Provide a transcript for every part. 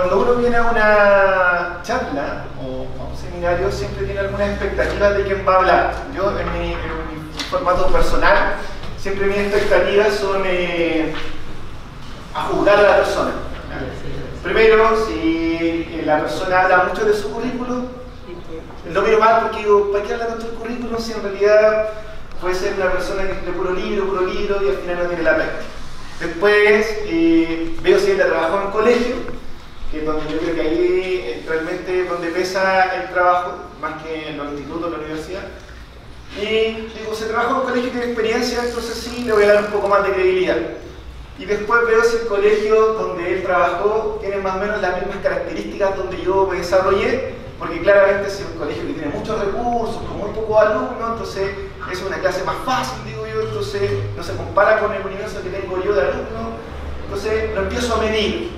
Cuando uno viene a una charla o a un seminario siempre tiene algunas expectativas de quién va a hablar. Yo en mi formato personal siempre mis expectativas son a juzgar a la persona. Primero, si la persona habla mucho de su currículum, lo miro mal porque digo, ¿para qué habla tanto del currículum si en realidad puede ser una persona que de puro libro y al final no tiene la práctica? Después veo si él trabajó en colegio, que es donde yo creo que ahí realmente es donde pesa el trabajo, más que en los institutos, en la universidad. Y digo, si trabajó en un colegio y tiene experiencia, entonces sí le voy a dar un poco más de credibilidad. Y después veo si el colegio donde él trabajó tiene más o menos las mismas características donde yo me desarrollé, porque claramente si es un colegio que tiene muchos recursos, con muy pocos alumnos, entonces es una clase más fácil, digo yo, entonces no se compara con el universo que tengo yo de alumnos, entonces lo empiezo a medir,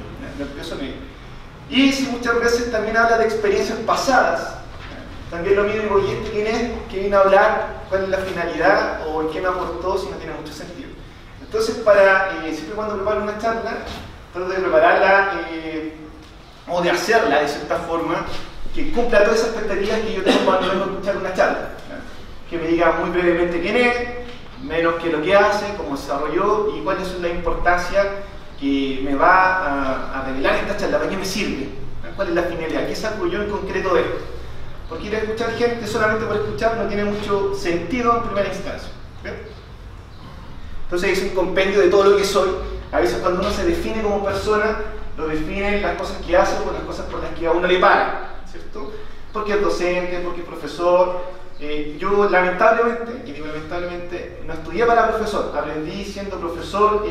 Y si muchas veces también habla de experiencias pasadas, también lo mido y digo, ¿y este quién es? ¿Qué vino a hablar? ¿Cuál es la finalidad? ¿O qué me aportó si no tiene mucho sentido? Entonces, siempre cuando preparo una charla, trato de prepararla o de hacerla de cierta forma que cumpla todas esas expectativas que yo tengo cuando vengo a escuchar una charla. Que me diga muy brevemente quién es, menos qué es lo que hace, cómo se desarrolló y cuál es la importancia que me va a revelar esta charla, para qué me sirve, cuál es la finalidad, qué saco yo en concreto de esto. Porque ir a escuchar gente solamente por escuchar no tiene mucho sentido en primera instancia. ¿Bien? Entonces es un compendio de todo lo que soy. A veces cuando uno se define como persona, lo definen las cosas que hace o las cosas por las que a uno le pagan, ¿cierto? Porque es docente, porque es profesor. Yo lamentablemente, y digo lamentablemente, no estudié para profesor. Aprendí siendo profesor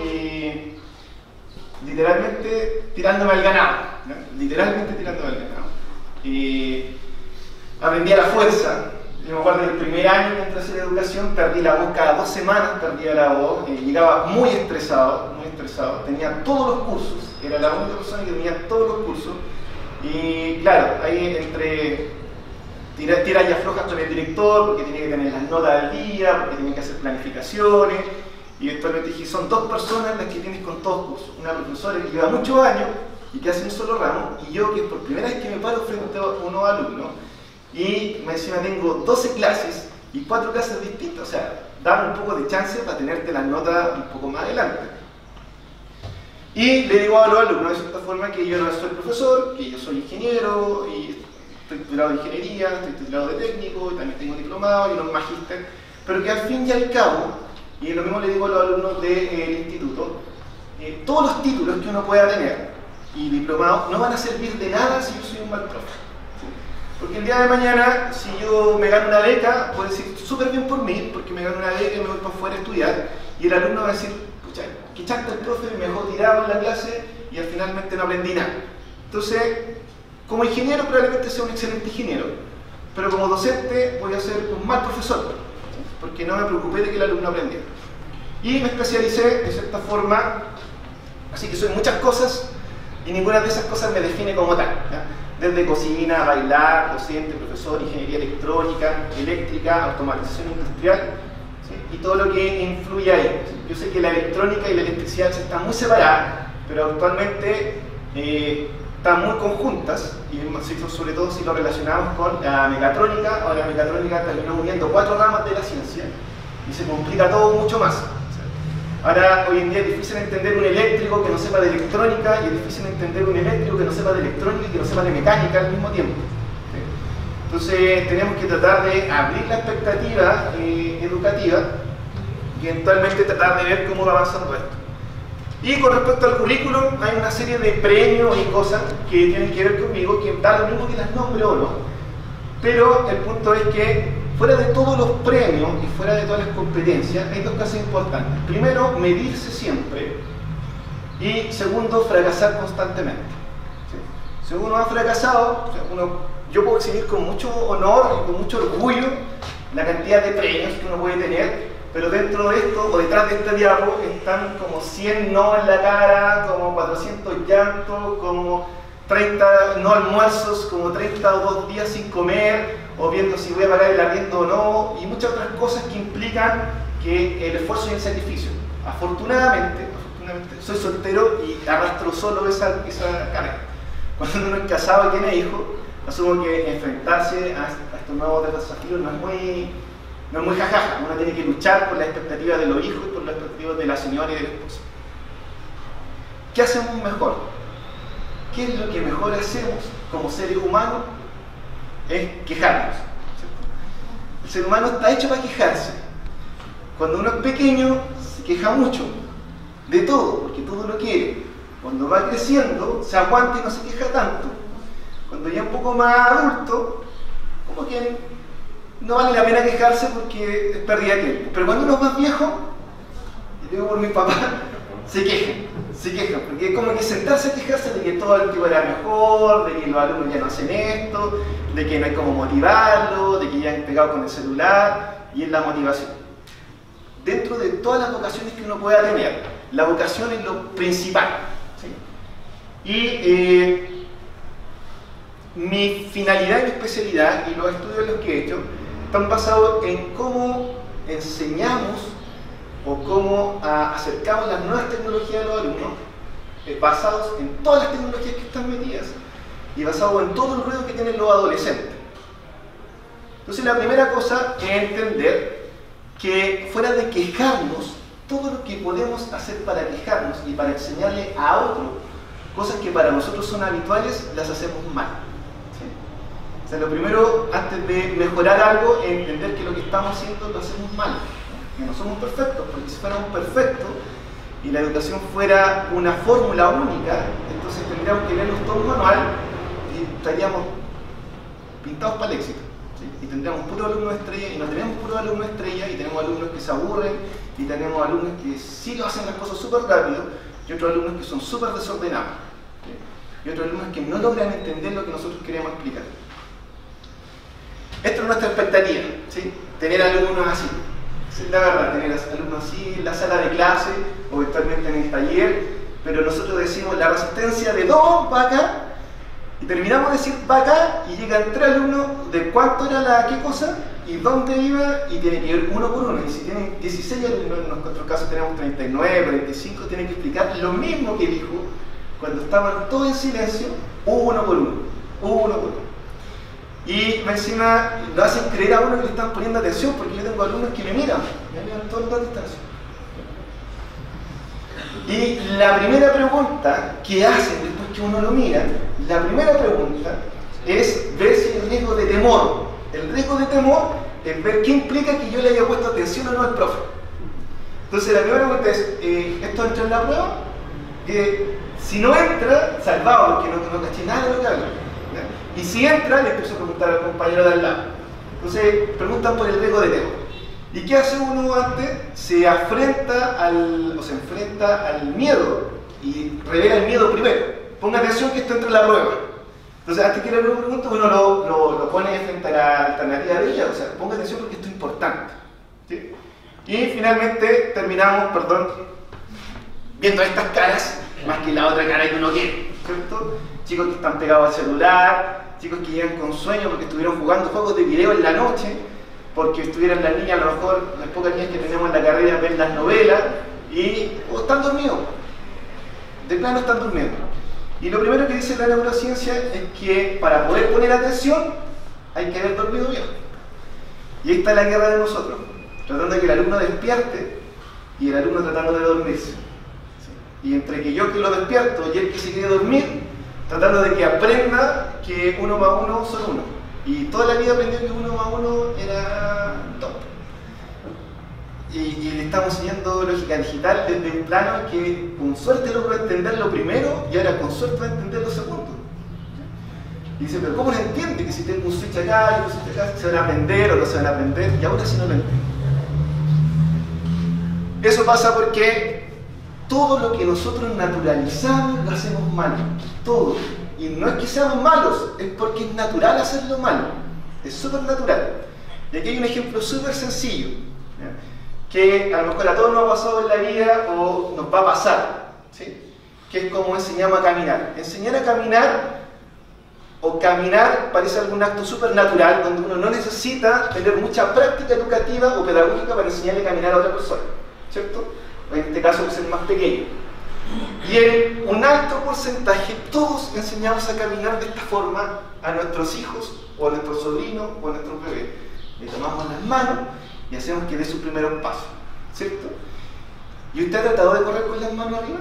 literalmente tirándome al ganado. ¿no? Literalmente tirándome al ganado. Aprendí a la fuerza. Yo me acuerdo del primer año que entré a hacer educación, perdí la voz cada 2 semanas, perdía la voz, llegaba muy estresado, tenía todos los cursos, era la única persona que tenía todos los cursos, y claro, ahí entre tirar y aflojas con el director, porque tenía que tener las notas al día, porque tenía que hacer planificaciones, y después me dije, son 2 personas las que tienes con todos cursos, una profesora que lleva muchos años y que hace un solo ramo, y yo que por primera vez que me paro frente a unos alumnos, y encima tengo 12 clases y 4 clases distintas, o sea, dame un poco de chance para tenerte las notas un poco más adelante. Y le digo a los alumnos de cierta forma que yo no soy profesor, que yo soy ingeniero, y estoy titulado de ingeniería, estoy titulado de técnico, y también tengo diplomado y unos magíster, pero que al fin y al cabo, y lo mismo le digo a los alumnos del instituto, todos los títulos que uno pueda tener y diplomados no van a servir de nada si yo soy un mal profe. Porque el día de mañana, si yo me gano una beca, puedo decir súper bien por mí, porque me gano una beca y me voy para afuera a estudiar, y el alumno va a decir, pucha, que chanta el profe, me dejó tirado en la clase y al finalmente no aprendí nada. Entonces, como ingeniero probablemente sea un excelente ingeniero, pero como docente voy a ser un mal profesor, porque no me preocupé de que el alumno aprendiera. Y me especialicé de cierta forma, así que soy muchas cosas, y ninguna de esas cosas me define como tal. ¿ya? Desde cocina, bailar, docente, profesor, ingeniería electrónica, eléctrica, automatización industrial, ¿sí? Y todo lo que influye ahí. ¿sí? Yo sé que la electrónica y la electricidad están muy separadas, pero actualmente están muy conjuntas, y sobre todo si lo relacionamos con la mecatrónica. Ahora la mecatrónica terminó uniendo 4 ramas de la ciencia y se complica todo mucho más. Ahora, hoy en día es difícil entender un eléctrico que no sepa de electrónica, y es difícil entender un eléctrico que no sepa de electrónica y que no sepa de mecánica al mismo tiempo. ¿sí? Entonces, tenemos que tratar de abrir la expectativa educativa y eventualmente tratar de ver cómo va avanzando esto. Y con respecto al currículum, hay una serie de premios y cosas que tienen que ver conmigo, que da lo mismo que las nombre o no, pero el punto es que fuera de todos los premios y fuera de todas las competencias, hay 2 cosas importantes. Primero, medirse siempre. Y segundo, fracasar constantemente. ¿sí? Si uno ha fracasado, yo puedo exhibir con mucho honor y con mucho orgullo la cantidad de premios que uno puede tener, pero dentro de esto, o detrás de este diapo, están como 100 no en la cara, como 400 llantos, como 30 no almuerzos, como 30 o 2 días sin comer, o viendo si voy a pagar el arriendo o no, y muchas otras cosas que implican que el esfuerzo y el sacrificio. Afortunadamente soy soltero y arrastro solo esa carga. Cuando uno es casado y tiene hijos, asumo que enfrentarse a estos nuevos desafíos no es muy jajaja. Uno tiene que luchar por las expectativas de los hijos y por las expectativas de la señora y del esposo. ¿Qué hacemos mejor? ¿Qué es lo que mejor hacemos como seres humanos? Es quejarnos, ¿cierto? El ser humano está hecho para quejarse. Cuando uno es pequeño, se queja mucho de todo, porque todo lo quiere. Cuando va creciendo, se aguanta y no se queja tanto. Cuando ya es un poco más adulto, como que no vale la pena quejarse porque es pérdida de tiempo. Pero cuando uno es más viejo, y digo por mi papá, se quejan, porque es como que sentarse a quejarse de que todo el tiempo era mejor, de que los alumnos ya no hacen esto, de que no hay como motivarlo, de que ya han pegado con el celular, y es la motivación. Dentro de todas las vocaciones que uno pueda tener, la vocación es lo principal, ¿sí? Y mi finalidad y mi especialidad, y los estudios en los que he hecho, están basados en cómo enseñamos o cómo acercamos las nuevas tecnologías a los alumnos, basados en todas las tecnologías que están metidas y basados en todo el ruido que tienen los adolescentes. Entonces la primera cosa es entender que fuera de quejarnos, todo lo que podemos hacer para quejarnos y para enseñarle a otro cosas que para nosotros son habituales, las hacemos mal. ¿Sí? O sea, lo primero, antes de mejorar algo, es entender que lo que estamos haciendo lo hacemos mal. Que no somos perfectos, porque si fuéramos perfectos y la educación fuera una fórmula única, entonces tendríamos que leernos todo un manual y estaríamos pintados para el éxito, ¿sí? Y tendríamos puros alumnos estrella, y no tenemos puros alumnos estrella, y tenemos alumnos que se aburren, y tenemos alumnos que sí lo hacen las cosas súper rápido, y otros alumnos que son súper desordenados, ¿sí? Y otros alumnos que no logran entender lo que nosotros queremos explicar. Esto es nuestra expectativa, ¿sí? Tener alumnos así. Es la verdad, tener alumnos así en la sala de clase o eventualmente en el taller, pero nosotros decimos la resistencia de 2 va acá, y terminamos de decir va acá, y llegan 3 alumnos de cuánto era la qué cosa y dónde iba, y tienen que ir uno por uno. Y si tienen 16 alumnos, en nuestro caso tenemos 39, 45, tienen que explicar lo mismo que dijo cuando estaban todos en silencio, uno por uno, uno por uno. Y encima lo hacen creer a uno que le están poniendo atención, porque yo tengo alumnos que me miran todo el rato. Y la primera pregunta que hacen después que uno lo mira, la primera pregunta es ver si el riesgo de temor. El riesgo de temor es ver qué implica que yo le haya puesto atención o no al profe. Entonces la primera pregunta es, ¿esto entra en la prueba? Si no entra, salvado, porque no caché nada de lo que habla. Y si entra, le empiezo a preguntar al compañero de al lado. Entonces, preguntan por el riesgo de temor. ¿Y qué hace uno antes? Se enfrenta al miedo y revela el miedo primero. Ponga atención que esto entra en la prueba. Entonces, antes que le pregunte, uno lo pone frente a la alternativa de ella. O sea, ponga atención porque esto es importante, ¿sí? Y finalmente terminamos, viendo estas caras, más que la otra cara que uno quiere, ¿cierto? Chicos que están pegados al celular, chicos que llegan con sueño porque estuvieron jugando juegos de video en la noche, porque estuvieran las niñas, a lo mejor las pocas niñas que tenemos en la carrera ven las novelas, o están dormidos, de plano están durmiendo. Y lo primero que dice la neurociencia es que para poder poner atención hay que haber dormido bien. Y esta es la guerra de nosotros, tratando de que el alumno despierte y el alumno tratando de dormirse. Y entre que yo que lo despierto y él que se quiere dormir, tratando de que aprenda que 1 más 1 son 1. Y toda la vida aprendió que 1 más 1 era top. Y le estamos enseñando lógica digital desde un plano que con suerte logró entender lo primero y ahora con suerte va a entender lo segundo. Y dice, pero ¿cómo lo entiende? Que si tengo un switch acá y un switch acá, ¿se van a aprender o no se van a aprender? Y ahora sí no lo entiendo. Eso pasa porque todo lo que nosotros naturalizamos lo hacemos mal. Todo. Y no es que seamos malos, es porque es natural hacerlo mal. Es súper natural. Y aquí hay un ejemplo súper sencillo, ¿ya? Que a lo mejor a todos nos ha pasado en la vida o nos va a pasar, ¿sí? Que es como enseñamos a caminar. Enseñar a caminar o caminar parece algún acto súper natural donde uno no necesita tener mucha práctica educativa o pedagógica para enseñarle a caminar a otra persona, ¿cierto? O en este caso, ser más pequeño. Y en un alto porcentaje, todos enseñamos a caminar de esta forma a nuestros hijos, o a nuestros sobrinos, o a nuestros bebés. Le tomamos las manos y hacemos que dé sus primeros pasos, ¿cierto? ¿Y usted ha tratado de correr con las manos arriba?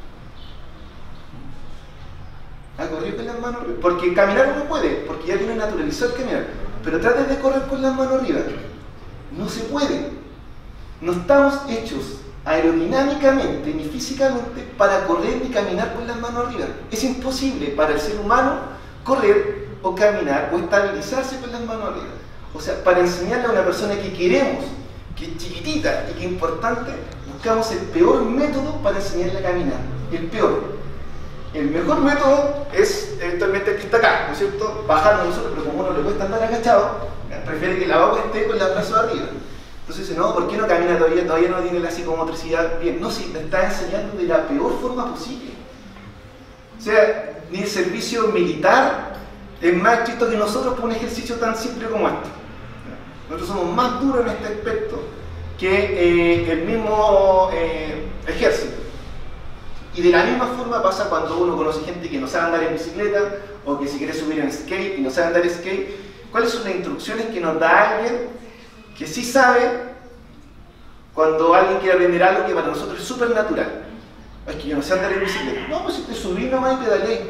¿Ha corrido con las manos arriba? Porque caminar no puede, porque ya tiene naturalizado el caminar. Pero trate de correr con las manos arriba. No se puede. No estamos hechos aerodinámicamente ni físicamente para correr y caminar con las manos arriba. Es imposible para el ser humano correr o caminar o estabilizarse con las manos arriba. O sea, para enseñarle a una persona que queremos, que es chiquitita y que es importante, buscamos el peor método para enseñarle a caminar. El peor. El mejor método es eventualmente el que está acá, ¿no es cierto? Bajando nosotros, pero como a uno le cuesta andar agachado, prefiere que la guagua esté con los brazos arriba. Entonces dice, no, ¿por qué no camina todavía? Todavía no tiene la psicomotricidad bien. No, sí, le está enseñando de la peor forma posible. O sea, ni el servicio militar es más estricto que nosotros por un ejercicio tan simple como este. Nosotros somos más duros en este aspecto que el mismo ejército. Y de la misma forma pasa cuando uno conoce gente que no sabe andar en bicicleta o que se quiere subir en skate y no sabe andar en skate. ¿Cuáles son las instrucciones que nos da alguien que sí sabe cuando alguien quiere aprender algo que para nosotros es súper natural? Es que yo no sé andar en bicicleta. No, pues si te subí nomás y pedaleé.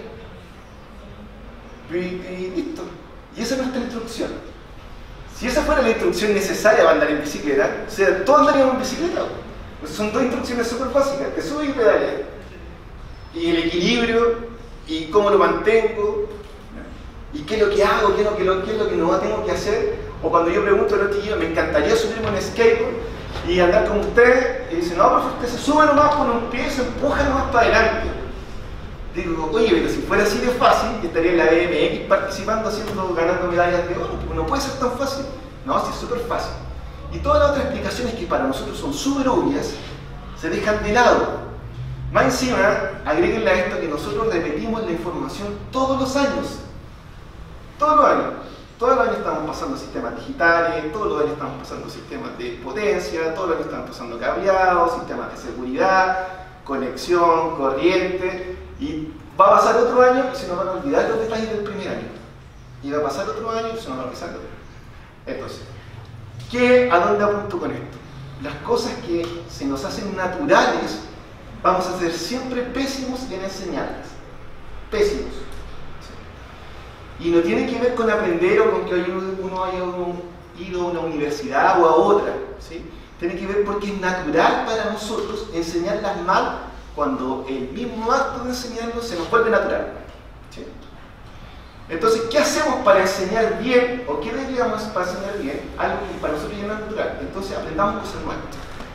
Y listo. Y esa es nuestra instrucción. Si esa fuera la instrucción necesaria para andar en bicicleta, o sea, todos andaríamos en bicicleta. Pues son dos instrucciones súper básicas, te subes y pedaleas. Y el equilibrio, y cómo lo mantengo, y qué es lo que hago, qué es lo que no tengo que hacer. O cuando yo pregunto a los chiquillos, me encantaría subirme en skateboard y andar con ustedes, y dicen, no, pero usted se sube nomás con un pie y se empuja nomás para adelante. Digo, oye, pero si fuera así de fácil, estaría en la BMX participando, ganando medallas de oro, porque no puede ser tan fácil. No, sí, es súper fácil. Y todas las otras explicaciones que para nosotros son súper obvias, se dejan de lado. Más encima, agréguenle a esto que nosotros repetimos la información todos los años. Todos los años. Todos los años estamos pasando sistemas digitales, todos los años estamos pasando sistemas de potencia, todos los años estamos pasando cableados, sistemas de seguridad, conexión, corriente, y va a pasar otro año y se nos van a olvidar los detalles del primer año. Y va a pasar otro año y se nos van a olvidar los detalles. Entonces, ¿a dónde apunto con esto? Las cosas que se nos hacen naturales, vamos a ser siempre pésimos en enseñarlas. Pésimos. Y no tiene que ver con aprender o con que uno haya ido a una universidad o a otra, ¿sí? Tiene que ver porque es natural para nosotros enseñarlas mal cuando el mismo acto de enseñarlo se nos vuelve natural, ¿sí? Entonces, ¿qué hacemos para enseñar bien? ¿O qué deberíamos para enseñar bien? Algo que para nosotros ya no es natural. Entonces, aprendamos cosas nuevas.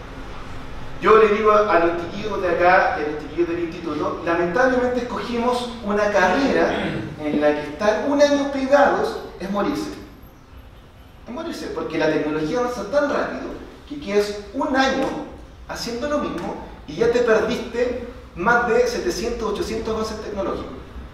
Yo le digo a los chiquillos de acá, a los chiquillos del instituto, lamentablemente escogimos una carrera en la que estar un año pegados es morirse. Es morirse, porque la tecnología avanza tan rápido que quedas un año haciendo lo mismo y ya te perdiste más de 700, 800 avances tecnológicos.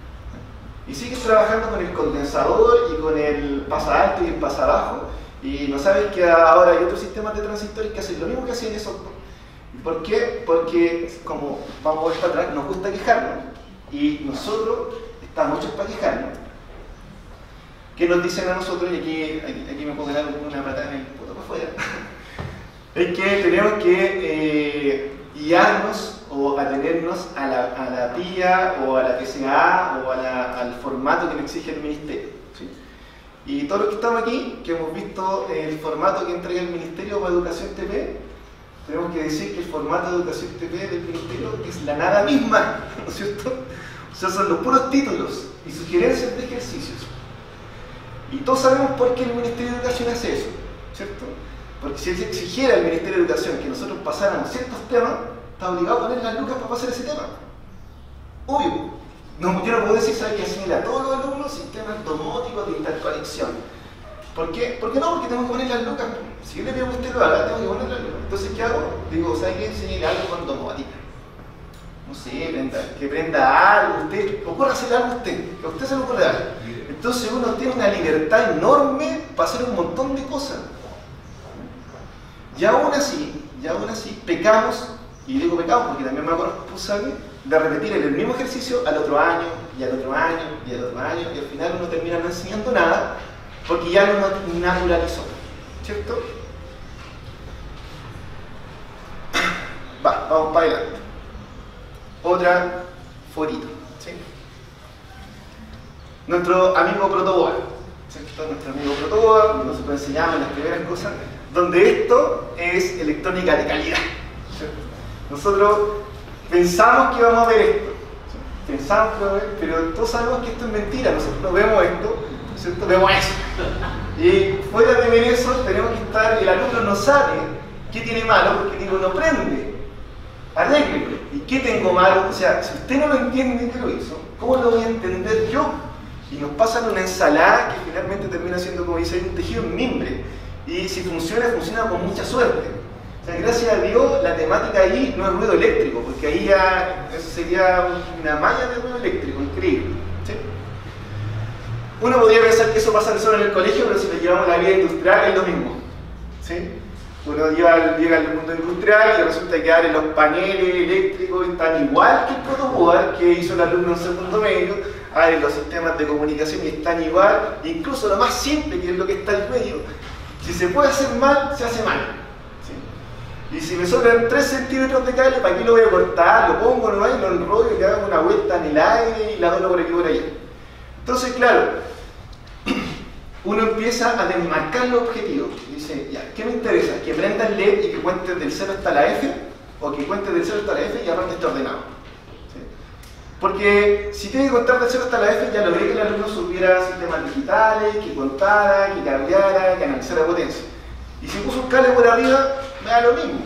Y sigues trabajando con el condensador y con el pasa alto y el pasa abajo y no sabes que ahora hay otros sistemas de transistores que hacen lo mismo que hacían esos. ¿Por qué? Porque, como vamos a ver para atrás, nos gusta quejarnos y nosotros estamos hechos para quejarnos. ¿Qué nos dicen a nosotros? Y aquí me puedo dar una patada en el puto para afuera. Es que tenemos que guiarnos o atenernos a la PIA o a la TCA o al formato que nos exige el ministerio, ¿sí? Y todos los que estamos aquí, que hemos visto el formato que entrega el Ministerio para Educación TP, tenemos que decir que el formato de Educación TP del Ministerio es la nada misma, ¿no es cierto? O sea, son los puros títulos y sugerencias de ejercicios. Y todos sabemos por qué el Ministerio de Educación hace eso, ¿cierto? Porque si él se exigiera al Ministerio de Educación que nosotros pasáramos ciertos temas, está obligado a poner las lucas para pasar ese tema. Obvio. No, yo no puedo decir, ¿sabes qué? Enseñar a todos los alumnos sistemas domóticos de interconexión. ¿Por qué? ¿Por qué no? Porque tengo que poner las lucas. Si yo le pido que usted lo haga, tengo que poner las lucas. Entonces, ¿qué hago? Digo, ¿sabe qué? Enseñarle algo con domótica. No sé, que prenda algo, ocurra hacer algo a usted, que a usted se le ocurra algo. Entonces uno tiene una libertad enorme para hacer un montón de cosas. Y aún así, pecamos, y digo pecamos porque también me hago responsable, de repetir el mismo ejercicio al otro año, y al otro año, y al otro año, y al final uno termina no enseñando nada, porque ya lo naturalizó, ¿cierto? Vamos para adelante. Otra forito, ¿sí? Nuestro amigo Protoboard, ¿cierto? Nuestro amigo Protoboard, nosotros enseñamos las primeras cosas, donde esto es electrónica de calidad, ¿cierto? Nosotros pensamos que vamos a ver esto, ¿sí? Pensamos que vamos a ver, pero todos sabemos que esto es mentira. Nosotros vemos esto, ¿cierto? Vemos eso. Y fuera de ver eso, tenemos que estar, el alumno no sabe qué tiene malo, porque digo, no prende, arréglelo. ¿Y qué tengo malo? O sea, si usted no lo entiende que lo hizo, ¿cómo lo voy a entender yo? Y nos pasan una ensalada que finalmente termina siendo, como dice, un tejido en mimbre. Y si funciona, funciona con mucha suerte. O sea, gracias a Dios, la temática ahí no es ruido eléctrico, porque ahí ya eso sería una malla de ruido eléctrico, increíble, ¿sí? Uno podría pensar que eso pasa solo en el colegio, pero si lo llevamos a la vida industrial es lo mismo, ¿sí? Uno llega al mundo industrial y resulta que ahora los paneles eléctricos están igual que el protoboard que hizo el alumno en segundo medio, ahora los sistemas de comunicación están igual, incluso lo más simple, que es lo que está en medio, si se puede hacer mal, se hace mal. Y si me sobran 3 centímetros de cable, ¿para qué lo voy a cortar? Lo pongo nomás y lo enrollo y le hago una vuelta en el aire y la doblo por aquí y por allá. Entonces, claro, uno empieza a desmarcar los objetivos. Dice, ya, ¿qué me interesa? ¿Que prenda el LED y que cuente del 0 hasta la F? ¿O que cuente del 0 hasta la F y aparte esté ordenado? ¿Sí? Porque si tiene que contar del 0 hasta la F, ya logré que el alumno supiera sistemas digitales, que contara, que cableara, que analizara potencia. Y si puso un cable por arriba, me da lo mismo.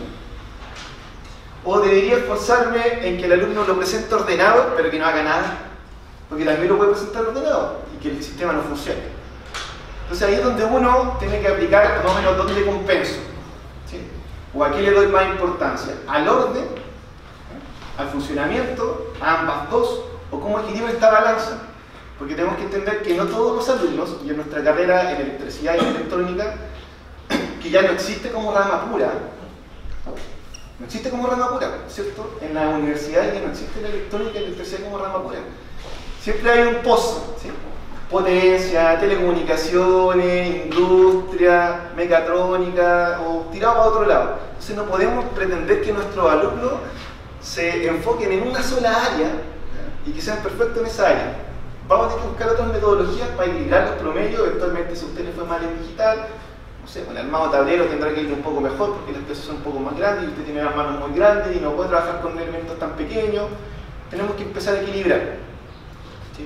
O debería esforzarme en que el alumno lo presente ordenado, pero que no haga nada, porque también lo puede presentar ordenado y que el sistema no funcione. Entonces ahí es donde uno tiene que aplicar más o menos dónde compenso, ¿sí? O a qué le doy más importancia, al orden, al funcionamiento, a ambas dos, o cómo equilibro esta balanza. Porque tenemos que entender que no todos los alumnos, y en nuestra carrera en electricidad y en electrónica, que ya no existe como rama pura, no existe como rama pura, ¿cierto? En la universidad ya no existe la electrónica y la electricidad como rama pura. Siempre hay un pozo, ¿sí? Potencia, telecomunicaciones, industria, mecatrónica, o tirado para otro lado. Entonces no podemos pretender que nuestros alumnos se enfoquen en una sola área, ¿ya? Y que sean perfectos en esa área. Vamos a tener que buscar otras metodologías para equilibrar los promedios. Eventualmente, si usted le fue mal en digital, no sé, con el armado tablero tendrá que ir un poco mejor porque las piezas son un poco más grandes y usted tiene las manos muy grandes y no puede trabajar con elementos tan pequeños. Tenemos que empezar a equilibrar, ¿sí?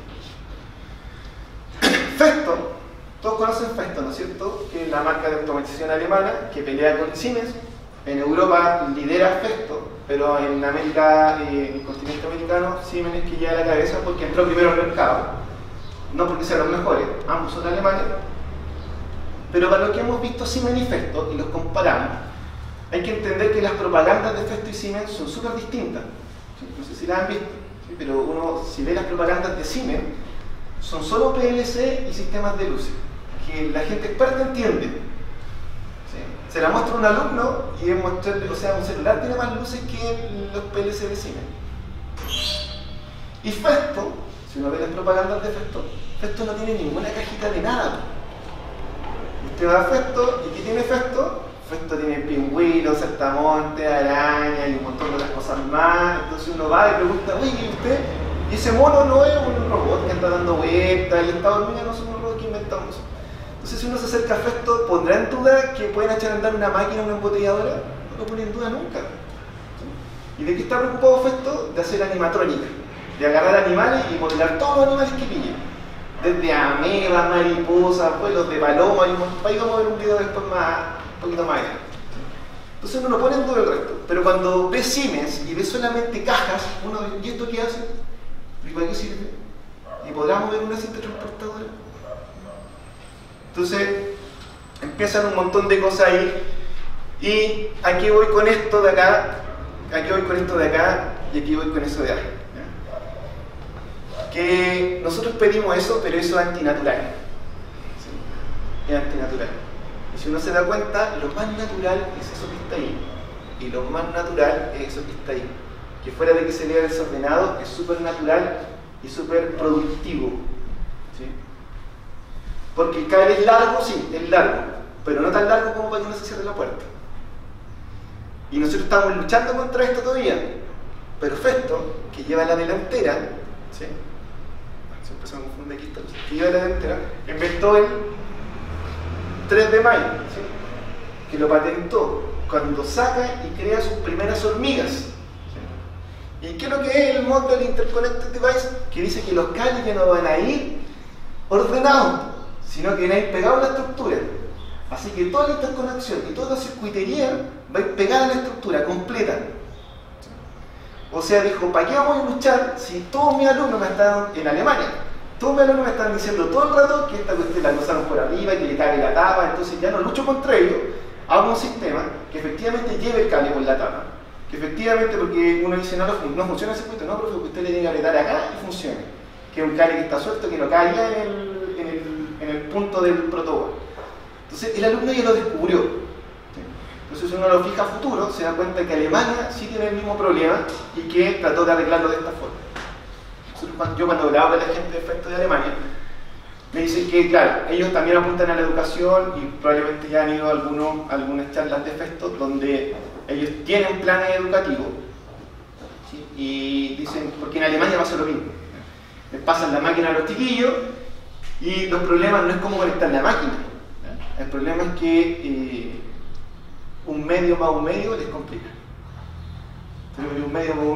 Festo, todos conocen Festo, ¿no es cierto? Que es la marca de automatización alemana que pelea con Siemens. En Europa lidera Festo, pero en América, en el continente americano, Siemens es que lleva la cabeza porque entró primero al mercado. No porque sean los mejores, ambos son alemanes. Pero para los que hemos visto Siemens y Festo y los comparamos, hay que entender que las propagandas de Festo y Siemens son súper distintas. ¿Sí? No sé si las han visto, ¿sí? Pero uno, si ve las propagandas de Siemens, son solo PLC y sistemas de luces, que la gente experta entiende. ¿Sí? Se la muestra a un alumno y es mostrarle, o sea, un celular tiene más luces que los PLC de Siemens. Y Festo, si uno ve las propagandas de Festo, Festo no tiene ninguna cajita de nada. Usted va a Festo, ¿y qué tiene Festo? Festo tiene pingüinos, saltamontes, arañas y un montón de otras cosas más. Entonces uno va y pregunta, oye, ¿y usted? ¿Y ese mono no es un robot que anda dando vueltas y está dormido? No son un robot que inventamos. Entonces si uno se acerca a Festo, ¿pondrá en duda que pueden echar a andar una máquina o una embotelladora? No lo pone en duda nunca. ¿Sí? ¿Y de qué está preocupado Festo? De hacer animatrónica, de agarrar animales y modelar todos los animales que pillen. Desde amebas, mariposas, vuelos de paloma, ahí vamos a ver un video después más, un poquito más allá. Entonces uno no pone en duda el resto, pero cuando ve Siemens y ve solamente cajas, uno dice, ¿y esto qué hace? ¿Y para qué sirve? ¿Y podrá mover una cinta transportadora? Entonces empiezan un montón de cosas ahí, y aquí voy con esto de acá, aquí voy con esto de acá, y aquí voy con eso de acá. Que nosotros pedimos eso, pero eso es antinatural. ¿Sí? Es antinatural. Y si uno se da cuenta, lo más natural es eso que está ahí. Y lo más natural es eso que está ahí. que fuera de que se vea desordenado, es súper natural y súper productivo. ¿Sí? Porque el cable es largo, sí, es largo, pero no tan largo como para que no se cierre la puerta. Y nosotros estamos luchando contra esto todavía. Pero Festo, que lleva la delantera, ¿sí? Siempre se me confunde aquí esta cosa, que lleva la delantera, inventó el 3 de mayo, ¿sí? Que lo patentó cuando saca y crea sus primeras hormigas. ¿Sí? ¿Y qué es lo que es el Model Interconnected Device? Que dice que los cables ya no van a ir ordenados, sino que van a ir pegados a la estructura. Así que toda la interconexión y toda la circuitería va a ir pegada a la estructura completa. O sea, dijo, ¿para qué vamos a luchar si todos mis alumnos me están en Alemania? Todos mis alumnos me están diciendo todo el rato que esta cuestión la cruzaron por arriba, que le cabe la tapa, entonces ya no lucho contra ellos. Hago un sistema que efectivamente lleve el cable por la tapa. Que efectivamente, porque uno dice, no funciona el circuito, no, pero que usted le tiene que apretar acá y funcione. Que es un cable que está suelto, que no caiga en el punto del protoboard. Entonces el alumno ya lo descubrió. ¿Sí? Entonces si uno lo fija a futuro, se da cuenta que Alemania sí tiene el mismo problema y que trató de arreglarlo de esta forma. Yo cuando hablaba de la gente de Festo de Alemania, me dicen que, claro, ellos también apuntan a la educación y probablemente ya han ido a algunas charlas de Festo donde ellos tienen planes educativos, ¿sí? Y dicen, porque en Alemania pasa lo mismo. Les pasan la máquina a los chiquillos y los problemas no es cómo conectar la máquina. El problema es que un medio más un medio les complica. Entonces, un medio más un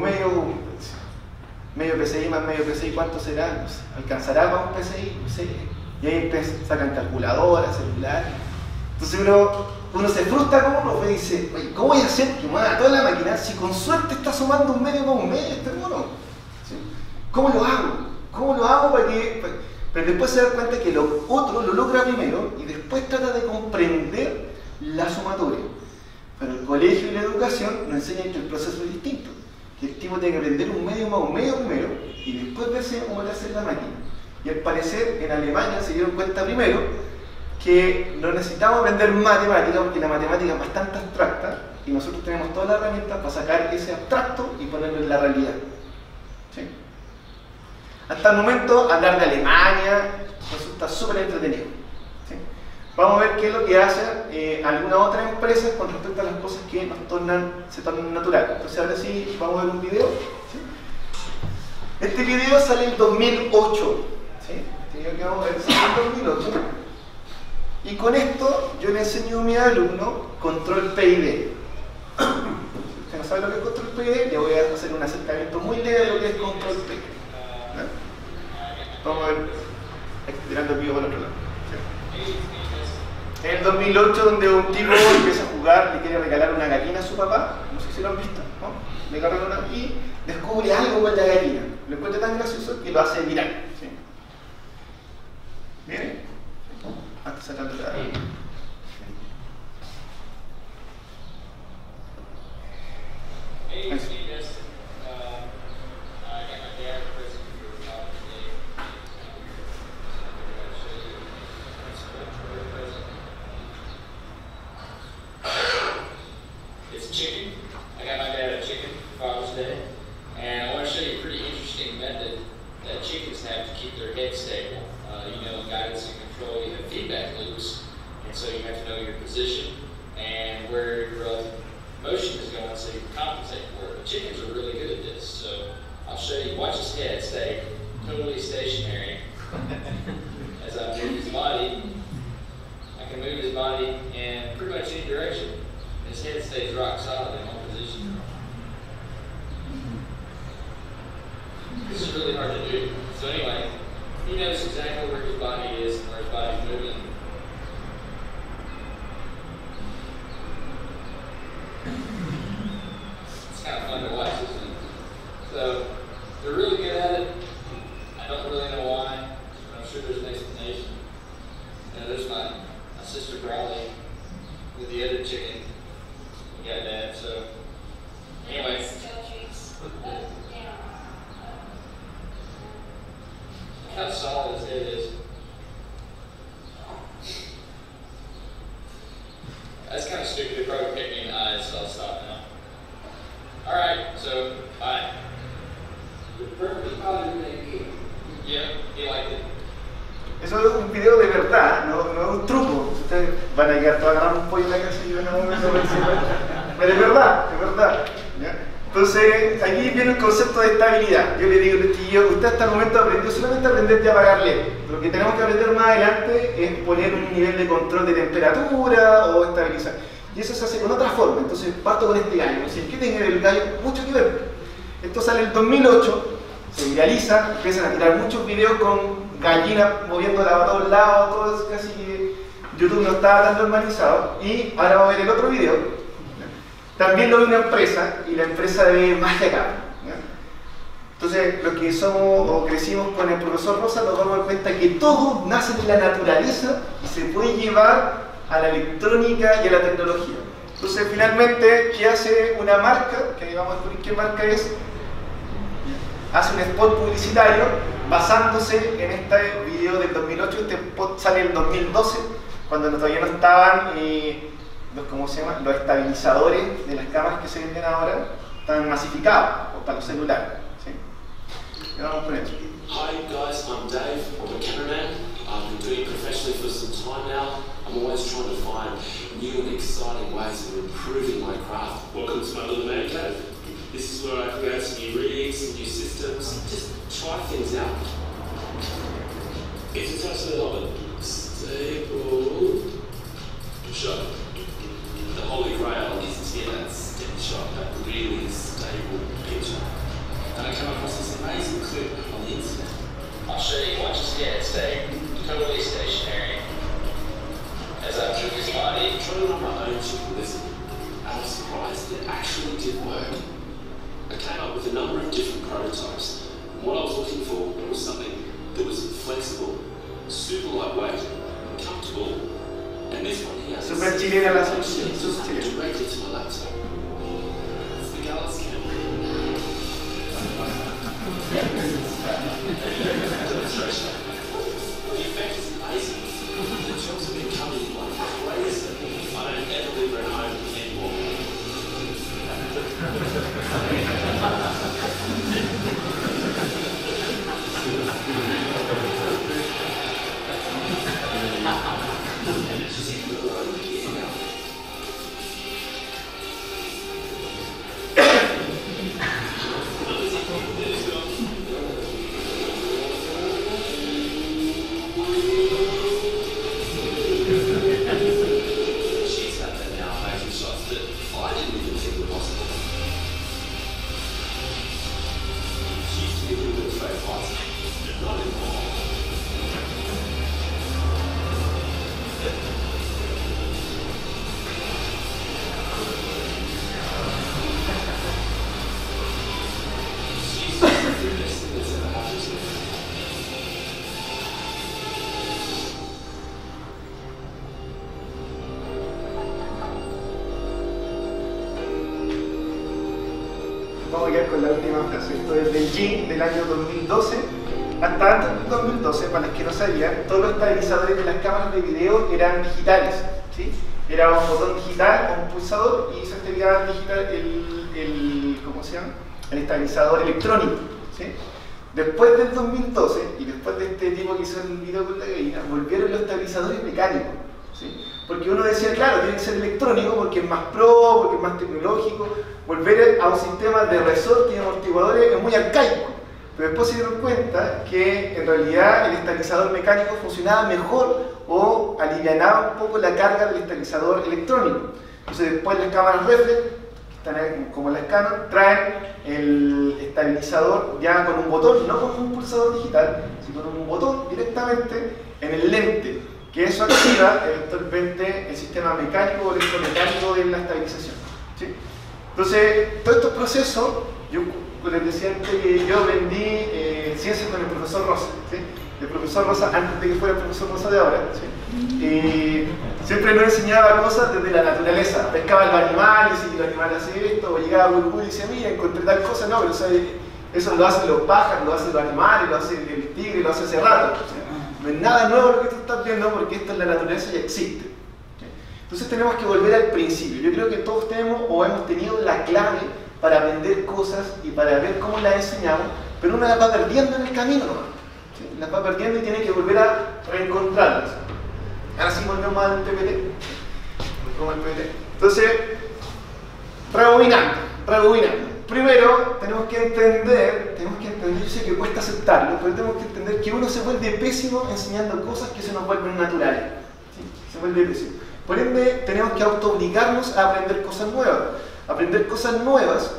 medio PCI más medio PCI, ¿cuánto será? No sé, ¿alcanzará para un PCI? No sé. Y ahí sacan calculadoras, celulares. Entonces uno se frustra como uno y dice, oye, ¿cómo voy a hacer que mueva toda la máquina si con suerte está sumando un medio más un medio este mono? ¿Sí? ¿Cómo lo hago? ¿Cómo lo hago para que...? Pero después se da cuenta que lo otro lo logra primero y después trata de comprender la sumatoria. Pero el colegio y la educación nos enseñan que el proceso es distinto. Que el tipo tiene que aprender un medio más un medio primero y después verse cómo le hace la máquina. Y al parecer en Alemania se dieron cuenta primero que no necesitamos aprender matemática porque la matemática es bastante abstracta y nosotros tenemos todas las herramientas para sacar ese abstracto y ponerlo en la realidad. ¿Sí? Hasta el momento, hablar de Alemania resulta súper entretenido. ¿Sí? Vamos a ver qué es lo que hacen algunas otras empresas con respecto a las cosas que se tornan naturales. Entonces ahora sí, vamos a ver un video. ¿Sí? Este video sale en 2008. ¿Sí? Este video que vamos a ver sale en 2008. Y con esto yo le enseño a mi alumno control PID. Si usted no sabe lo que es control PID, le voy a hacer un acercamiento muy leve de lo que es control PID. Vamos a ver, tirando el video por el otro lado. ¿Sí? En el 2008, donde un tipo empieza a jugar, le quiere regalar una gallina a su papá, no sé si lo han visto, ¿no? Le agarra una y descubre algo con la gallina. Lo encuentra tan gracioso que lo hace viral. ¿Sí? ¿Viene? Hasta sacando la... Chicken. I got my dad a chicken for Father's Day, and I want to show you a pretty interesting method that chickens have to keep their head stable. You know, in guidance and control, you have feedback loops, and so you have to know your position and where your motion is going so you can compensate for it. But chickens are really good at this, so I'll show you. Watch his head stay totally stationary as I move his body. I can move his body in pretty much any direction. His head stays rock solid in one position. This is really hard to do. So anyway, he knows exactly where his body is and where his body's moving. It's kind of fun to watch, isn't it? So they're really good at it. I don't really know why, but I'm sure there's an explanation. There's my sister Bradley with the other chicken. Yeah, Dad, so anyways. Look how solid his head is. That's kind of stupid. They probably picked me in the eyes, so I'll stop now. Alright, so Hi. You're perfectly positive that you. Yeah, he liked it. Eso es un video de verdad, no es un truco. Ustedes van a llegar todos a agarrar un pollo en la casa y yo no me pero es verdad, es verdad. ¿Ya? Entonces, aquí viene el concepto de estabilidad. Yo le digo al chiquillo, usted hasta el momento aprendió solamente a aprender a apagar LED. Lo que tenemos que aprender más adelante es poner un nivel de control de temperatura o estabilizar. Y eso se hace con otra forma. Entonces, parto con este gallo. ¿Qué tiene el gallo? Mucho que ver. Esto sale en el 2008, se viraliza, empiezan a tirar muchos videos con gallinas moviéndola a todos lados, todo eso, casi que YouTube no estaba tan normalizado. Y ahora vamos a ver el otro video. También lo vi una empresa, y la empresa de Magia Cam. Entonces, los que somos o crecimos con el profesor Rosa nos damos cuenta que todo nace de la naturaleza y se puede llevar a la electrónica y a la tecnología. Entonces, finalmente, ¿qué hace una marca? Que ahí vamos a descubrir qué marca es. Hace un spot publicitario basándose en este video del 2008. Este spot sale en el 2012, cuando todavía no estaban ¿cómo se llama? Los estabilizadores de las cámaras que se venden ahora están masificados para los celulares. ¿Sí? Y vamos con eso. Hi guys, I'm Dave. I'm a cameraman. I've been doing it professionally for some time now. I'm always trying to find new and exciting ways of improving my craft. Welcome to my little man cave. This is where I create some new rigs, some new systems. Just try things out. It's a test of it. Stable shot. The holy grail is to get that steady shot, that really stable picture. And I came across this amazing clip on the internet. I'll show you. Watch this again. Stay totally stationary. As I move his body. I tried it on my own chip and listen. I was surprised it actually did work. I came up with a number of different prototypes. And what I was looking for was something that was flexible, super lightweight, comfortable, and this one here. Super chilena la solución. Directly to my laptop. It's the Gallus camera. Demonstration. The effect is amazing. The jobs have been coming like crazy. I don't ever leave her at home anymore. She's out there now making shots that I didn't even think were possible. She used to be a little bit afraid of heights, but not anymore. She's the best thing that's ever happened to me. Vamos a quedar con la última frase. Esto es del G del año 2012. Hasta antes del 2012, para los que no sabían, todos los estabilizadores de las cámaras de video eran digitales. ¿Sí? Era un botón digital o un pulsador y se activaba digital ¿cómo se llama? El estabilizador electrónico. ¿Sí? Después del 2012 y después de este tipo que hizo el video con la gallina, volvieron los estabilizadores mecánicos. ¿Sí? Porque uno decía, claro, tiene que ser electrónico porque es más pro, porque es más tecnológico. Volver a un sistema de resorte y amortiguadores es muy arcaico. Pero después se dieron cuenta que en realidad el estabilizador mecánico funcionaba mejor o alivianaba un poco la carga del estabilizador electrónico. Entonces después las cámaras reflex, como las Canon, traen el estabilizador ya con un botón, no con un pulsador digital, sino con un botón directamente en el lente, que eso activa eventualmente el sistema mecánico o electromecánico de la estabilización. ¿Sí? Entonces, todos estos procesos, yo les decía antes que yo aprendí ciencias con el profesor Rosa. ¿Sí? El profesor Rosa, antes de que fuera el profesor Rosa de ahora, ¿sí? Siempre nos enseñaba cosas desde la naturaleza. Pescaba los animales y los animales hacen esto, o llegaba a Uruguay y decía, mira, encontré tal cosa. No, pero eso lo hacen los pájaros, lo hacen los animales, lo hace el tigre, lo hace hace rato. ¿Sí? No es nada nuevo lo que tú estás viendo porque esto en la naturaleza ya existe. ¿Sí? Entonces tenemos que volver al principio. Yo creo que todos tenemos o hemos tenido la clave para aprender cosas y para ver cómo las enseñamos, pero uno las va perdiendo en el camino, ¿no? ¿Sí? Las va perdiendo y tiene que volver a reencontrarlas. Ahora sí volvemos al PPT. Entonces, rebobinando. Primero, tenemos que entender, yo sé que cuesta aceptarlo, pero tenemos que entender que uno se vuelve pésimo enseñando cosas que se nos vuelven naturales. ¿Sí? Se vuelve pésimo. Por ende, tenemos que autoobligarnos a aprender cosas nuevas. Aprender cosas nuevas,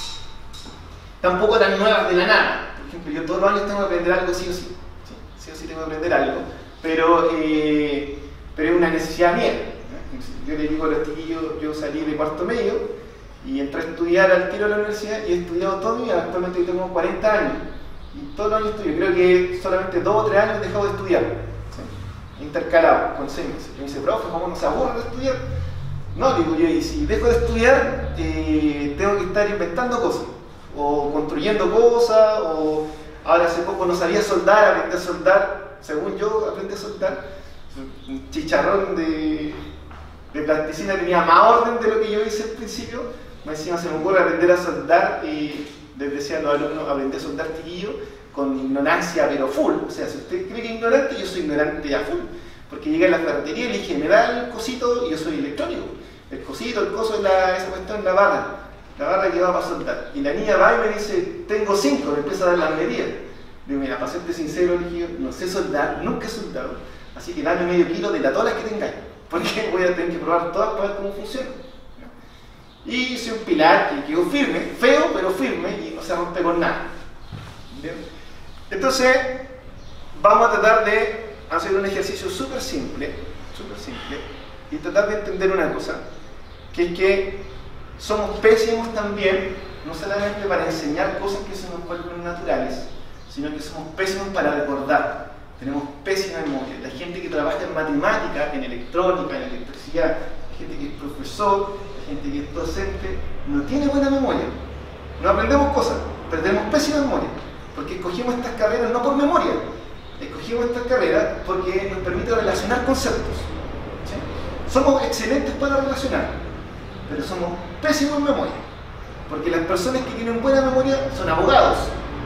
tampoco tan nuevas de la nada. Por ejemplo, yo todos los años tengo que aprender algo sí o sí. Sí o sí tengo que aprender algo, pero es una necesidad mía. Yo le digo a los chiquillos, yo salí de cuarto medio y entré a estudiar al tiro a la universidad y he estudiado todo mi vida. Actualmente yo tengo 40 años y todos los años estudio. Creo que solamente 2 o 3 años he dejado de estudiar, ¿sí? Intercalado con 6 meses. Y me dice, profe, ¿cómo no se aburre de estudiar? No, digo yo, y si dejo de estudiar, tengo que estar inventando cosas, o construyendo cosas, o ahora hace poco no sabía soldar, aprendí a soldar, según yo aprendí a soldar, un chicharrón de plasticina tenía más orden de lo que yo hice al principio, más encima se me ocurre aprender a soldar, y les decía a los alumnos, aprendí a soldar chiquillo, con ignorancia pero full, o sea, si usted cree que es ignorante, yo soy ignorante a full, porque llegué a la ferretería y le dije, me da el cosito, y yo soy electrónico. El cosito, el coso, esa cuestión, la barra que va para soldar. Y la niña va y me dice, tengo 5, me empieza a dar las medidas. Digo, mira, para serte sincero, le dije, no sé soldar, nunca he soldado, así que dame medio kilo de todas las que tengáis, porque voy a tener que probar todas para ver cómo funciona. Y hice un pilar que quedó firme, feo, pero firme, y no se rompe con nada. ¿Bien? Entonces, vamos a tratar de hacer un ejercicio súper simple, y tratar de entender una cosa, que es que somos pésimos también, no solamente para enseñar cosas que se nos vuelven naturales, sino que somos pésimos para recordar. Tenemos pésima memoria. La gente que trabaja en matemática, en electrónica, en electricidad, la gente que es profesor, la gente que es docente, no tiene buena memoria. No aprendemos cosas, pero tenemos pésima memoria, porque escogimos estas carreras no por memoria, escogimos estas carreras porque nos permite relacionar conceptos. Somos excelentes para relacionar, pero somos pésimos en memoria, porque las personas que tienen buena memoria son abogados.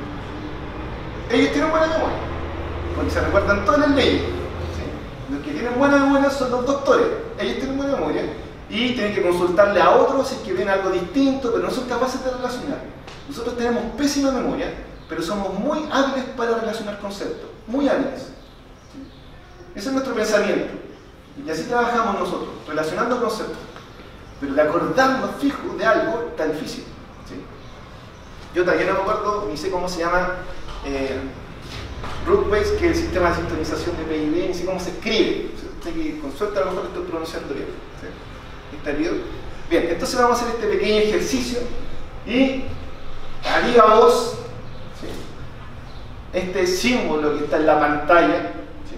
Ellos tienen buena memoria, porque se recuerdan todas las leyes. ¿Sí? Los que tienen buena memoria son los doctores. Ellos tienen buena memoria y tienen que consultarle a otros si es que ven algo distinto, pero no son capaces de relacionar. Nosotros tenemos pésima memoria, pero somos muy hábiles para relacionar conceptos, muy hábiles. ¿Sí? Ese es nuestro pensamiento. Y así trabajamos nosotros, relacionando conceptos. Pero de acordarnos fijo de algo está difícil. ¿Sí? Yo todavía no me acuerdo, ni sé cómo se llama Rootbase, que es el sistema de sintonización de PID, ni sé cómo se escribe. Sé que con suerte a lo mejor lo estoy pronunciando bien. ¿Sí? ¿Está bien? Bien, entonces vamos a hacer este pequeño ejercicio y arriba vos, ¿sí? Este símbolo que está en la pantalla,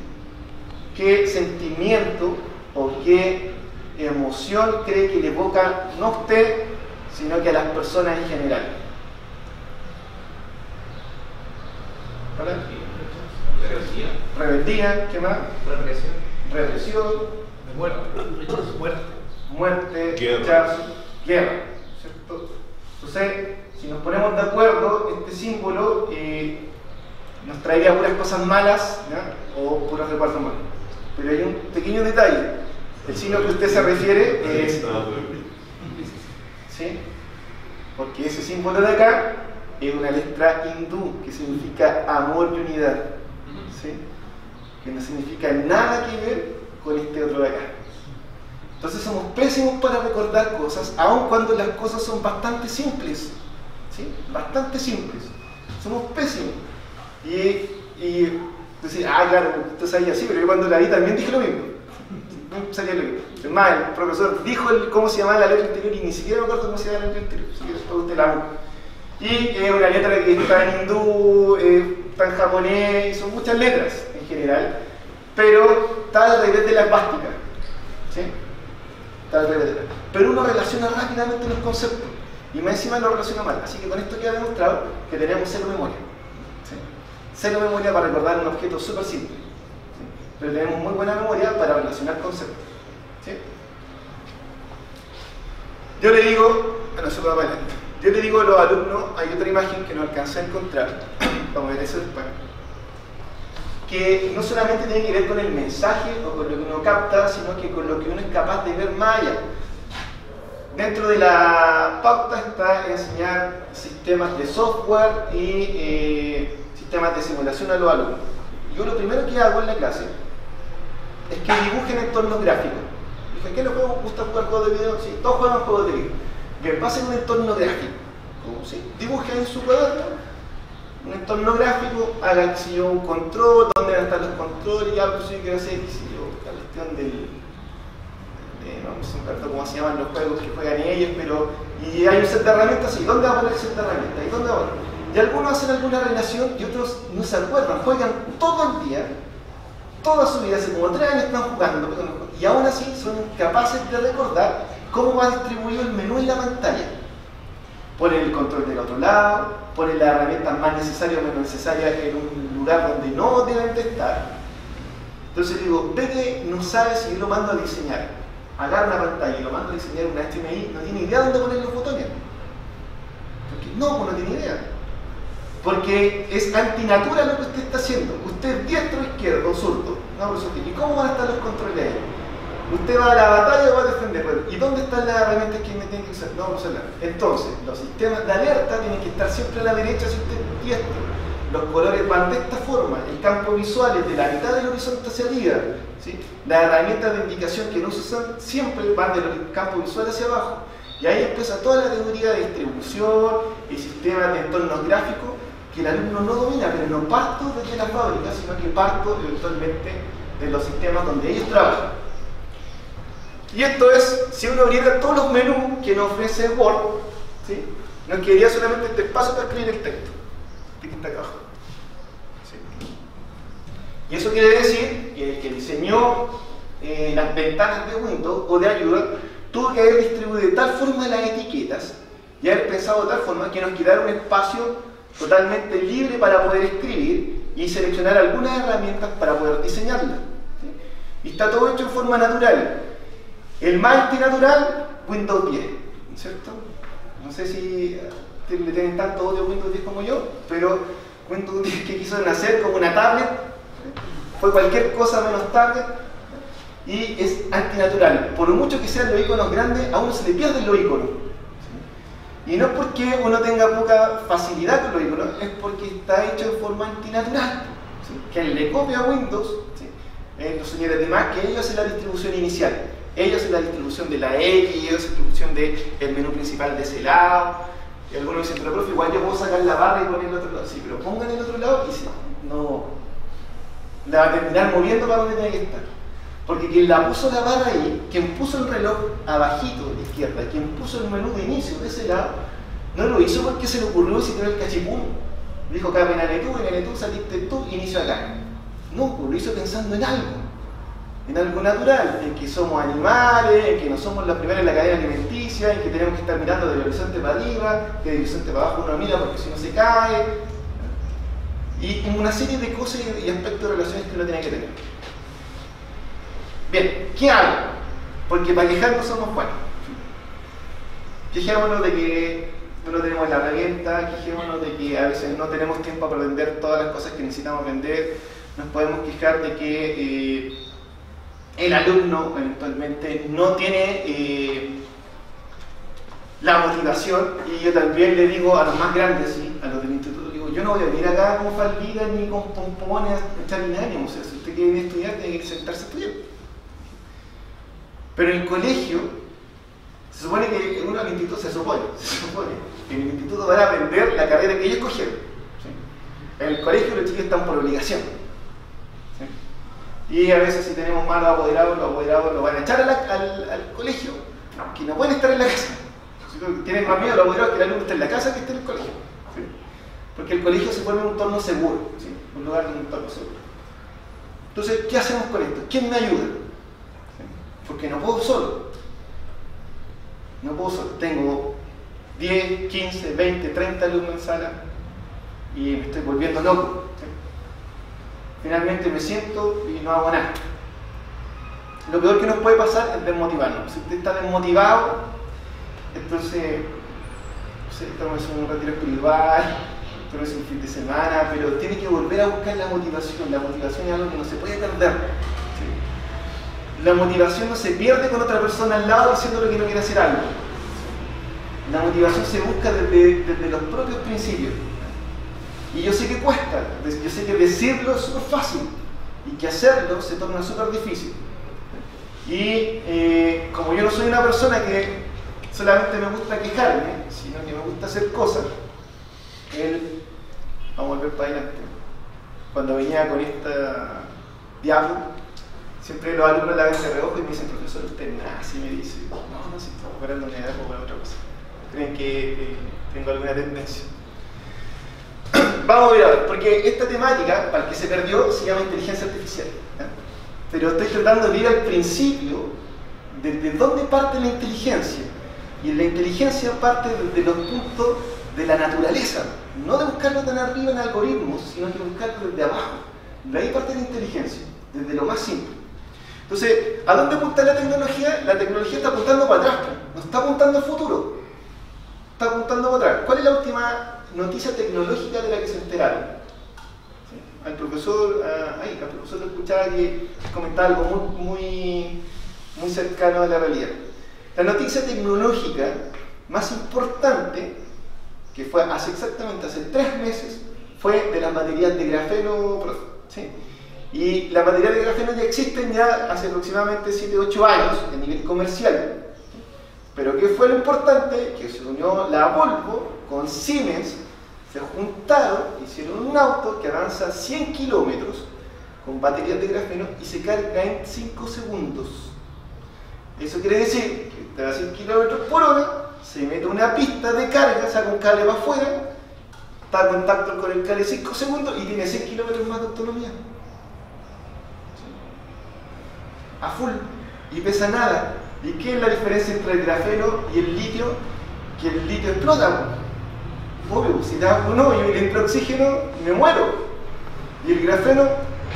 ¿qué sentimiento o qué emoción cree que le evoca no a usted, sino que a las personas en general? ¿Vale? Rebeldía, ¿qué más? Represión. Muerte, rechazo, guerra. ¿Cierto? Entonces, si nos ponemos de acuerdo, este símbolo nos traería puras cosas malas, ¿ya? O puros recuerdos malos. Pero hay un pequeño detalle. El signo que usted se refiere es... ¿Sí? Porque ese símbolo de acá es una letra hindú que significa amor y unidad. ¿Sí? Que no significa nada que ver con este otro de acá. Entonces somos pésimos para recordar cosas, aun cuando las cosas son bastante simples. ¿Sí? Bastante simples. Somos pésimos. Y decir, claro, usted sabía así, pero yo cuando la vi también dije lo mismo. Sabía lo mismo. Es más, el profesor dijo cómo se llamaba la letra anterior y ni siquiera me acuerdo cómo se llama la letra anterior. Así que después usted la hago. Y es una letra que está en hindú, está en japonés, y son muchas letras en general, pero está al revés de la esvástica. ¿Sí? Está al revés de la. Pero uno relaciona rápidamente los conceptos y más encima lo relaciona mal. Así que con esto queda demostrado que tenemos cero memoria. ¿Sí? Cero memoria para recordar un objeto súper simple. ¿Sí? Pero tenemos muy buena memoria para relacionar conceptos. ¿Sí? Yo le digo, bueno, eso va para adelante. Yo le digo a los alumnos, hay otra imagen que no alcancé a encontrar, vamos a ver eso después, que no solamente tiene que ver con el mensaje o con lo que uno capta, sino que con lo que uno es capaz de ver más allá. Dentro de la pauta está enseñar sistemas de software y sistemas de simulación a los alumnos. Yo lo primero que hago en la clase es que dibujen entornos gráficos. Dije, ¿qué les gusta jugar juegos de video? Sí, todos juegan juegos de video. Bien, pasen un entorno gráfico. ¿Sí? Dibujen en su cuaderno un entorno gráfico, hagan si yo un control, dónde van a estar los controles y algo así que hacer, si yo, la cuestión del... no me acuerdo cómo se llaman los juegos que juegan ellos, pero... Y hay un set de herramientas, ¿y dónde va a poner el set de herramientas? ¿Y dónde va a poner? Y algunos hacen alguna relación y otros no se acuerdan, juegan todo el día, toda su vida, hace como 3 años están jugando, y aún así son capaces de recordar cómo va distribuido el menú en la pantalla. Ponen el control del otro lado, ponen las herramientas más necesarias o menos necesarias en un lugar donde no deben de estar. Entonces digo, ve que no sabe si yo lo mando a diseñar, agarra una pantalla y lo mando a diseñar una HMI, no tiene idea dónde poner los botones. Porque no tiene idea. Porque es antinatural lo que usted está haciendo. Usted es diestro, izquierdo o zurdo. No, ¿y cómo van a estar los controles ahí? Usted va a la batalla o va a defender. ¿Y dónde están las herramientas que me tienen que usar? No, entonces, los sistemas de alerta tienen que estar siempre a la derecha si usted es diestro. Los colores van de esta forma. El campo visual es de la mitad del horizonte hacia arriba. ¿Sí? Las herramientas de indicación que no se usan siempre van del campo visual hacia abajo. Y ahí empieza toda la teoría de distribución y sistemas de entornos gráficos que el alumno no domina, pero no parto desde la fábrica, sino que parto eventualmente de los sistemas donde ellos trabajan. Y esto es, si uno abriera todos los menús que nos ofrece Word, ¿sí? Nos quedaría solamente este espacio para escribir el texto, que está acá abajo. ¿Sí? Y eso quiere decir que el que diseñó las ventanas de Windows o de ayuda tuvo que haber distribuido de tal forma las etiquetas y haber pensado de tal forma que nos quedara un espacio totalmente libre para poder escribir y seleccionar algunas herramientas para poder diseñarlas. ¿Sí? Y está todo hecho en forma natural. El más antinatural, Windows 10, ¿cierto? No sé si le tienen tanto odio a Windows 10 como yo, pero Windows 10 que quiso nacer como una tablet, fue cualquier cosa menos tablet, y es antinatural. Por mucho que sean los iconos grandes, a uno se le pierden los iconos. Y no es porque uno tenga poca facilidad con los iconos, es porque está hecho de forma antinatural. ¿Sí? Quien le copia a Windows, ¿sí? Los señores de Mac, que ellos hacen la distribución inicial. Ellos hacen la distribución de la X, ellos hacen la distribución del menú principal de ese lado. Y algunos dicen, pero profe, igual yo puedo sacar la barra y poner el otro lado. Sí, pero pongan el otro lado y si no, la va a terminar moviendo para donde tiene que estar. Porque quien la puso la barra ahí, quien puso el reloj abajito de izquierda, quien puso el menú de inicio de ese lado, no lo hizo porque se le ocurrió visitar el cachipún. Dijo, acá ven tú, saliste tú, inicio acá. No, pues lo hizo pensando en algo natural, en que somos animales, en que no somos los primeros en la cadena alimenticia, en que tenemos que estar mirando del horizonte para arriba, que del horizonte para abajo uno mira porque si no se cae. Y una serie de cosas y aspectos de relaciones que uno tiene que tener. Bien, ¿qué hago? Porque para quejarnos somos buenos. Quejémonos de que no tenemos la herramienta, quejémonos de que a veces no tenemos tiempo para vender todas las cosas que necesitamos vender, nos podemos quejar de que el alumno eventualmente no tiene la motivación, y yo también le digo a los más grandes, ¿sí? A los del instituto, digo, yo no voy a venir acá con faldita ni con pompones a echarle ánimo, o sea, si usted quiere venir a estudiar, tiene que sentarse a estudiar. Pero en el colegio, se supone que en el instituto se supone que en el instituto van a aprender la carrera que ellos escogieron. ¿Sí? En el colegio los chicos están por obligación. ¿Sí? Y a veces si tenemos malos apoderados, los apoderados los van a echar al colegio, que no pueden estar en la casa. Tienen más miedo los apoderados que el alumno esté en la casa que esté en el colegio. ¿Sí? Porque el colegio se vuelve un entorno seguro, ¿sí? Un lugar de un entorno seguro. Entonces, ¿qué hacemos con esto? ¿Quién me ayuda? Porque no puedo solo. No puedo solo. Tengo 10, 15, 20, 30 alumnos en sala y me estoy volviendo loco. ¿Sí? Finalmente me siento y no hago nada. Lo peor que nos puede pasar es desmotivarnos. Si usted está desmotivado, entonces estamos en un retiro espiritual, esto es un fin de semana, pero tiene que volver a buscar la motivación. La motivación es algo que no se puede perder. ¿Sí? La motivación no se pierde con otra persona al lado diciéndole que no quiere hacer algo. La motivación se busca desde los propios principios. Y yo sé que cuesta, yo sé que decirlo es súper fácil y que hacerlo se torna súper difícil. Y como yo no soy una persona que solamente me gusta quejarme, sino que me gusta hacer cosas, vamos a volver para adelante. Cuando venía con esta diablo, siempre los alumnos la ven de reojo y me dicen, profesor, usted nada, así me dice, no, si estoy preparando una edad o para otra cosa. Creen que tengo alguna tendencia. Vamos a ver, porque esta temática, para el que se perdió, se llama inteligencia artificial. Pero estoy tratando de ir al principio, desde dónde parte la inteligencia. Y la inteligencia parte desde los puntos de la naturaleza, no de buscarlo tan arriba en algoritmos, sino que buscarlo desde abajo. De ahí parte la inteligencia, desde lo más simple. Entonces, ¿a dónde apunta la tecnología? La tecnología está apuntando para atrás, no está apuntando al futuro, está apuntando para atrás. ¿Cuál es la última noticia tecnológica de la que se enteraron? ¿Sí? Al profesor lo escuchaba que comentaba algo muy cercano a la realidad. La noticia tecnológica más importante, que fue hace 3 meses, fue de las baterías de grafeno, ¿sí? Y las baterías de grafeno ya existen ya hace aproximadamente 7-8 años a nivel comercial. Pero ¿qué fue lo importante? Que se unió la Volvo con Siemens, se juntaron, hicieron un auto que avanza 100 kilómetros con baterías de grafeno y se carga en 5 segundos. Eso quiere decir que está a 100 kilómetros por hora, se mete una pista de carga, saca un cable para afuera, está en contacto con el cable 5 segundos y tiene 100 kilómetros más de autonomía. A full, y pesa nada. ¿Y qué es la diferencia entre el grafeno y el litio? Que el litio explota. Obvio, si te hago un hoyo y le entra oxígeno, me muero. Y el grafeno,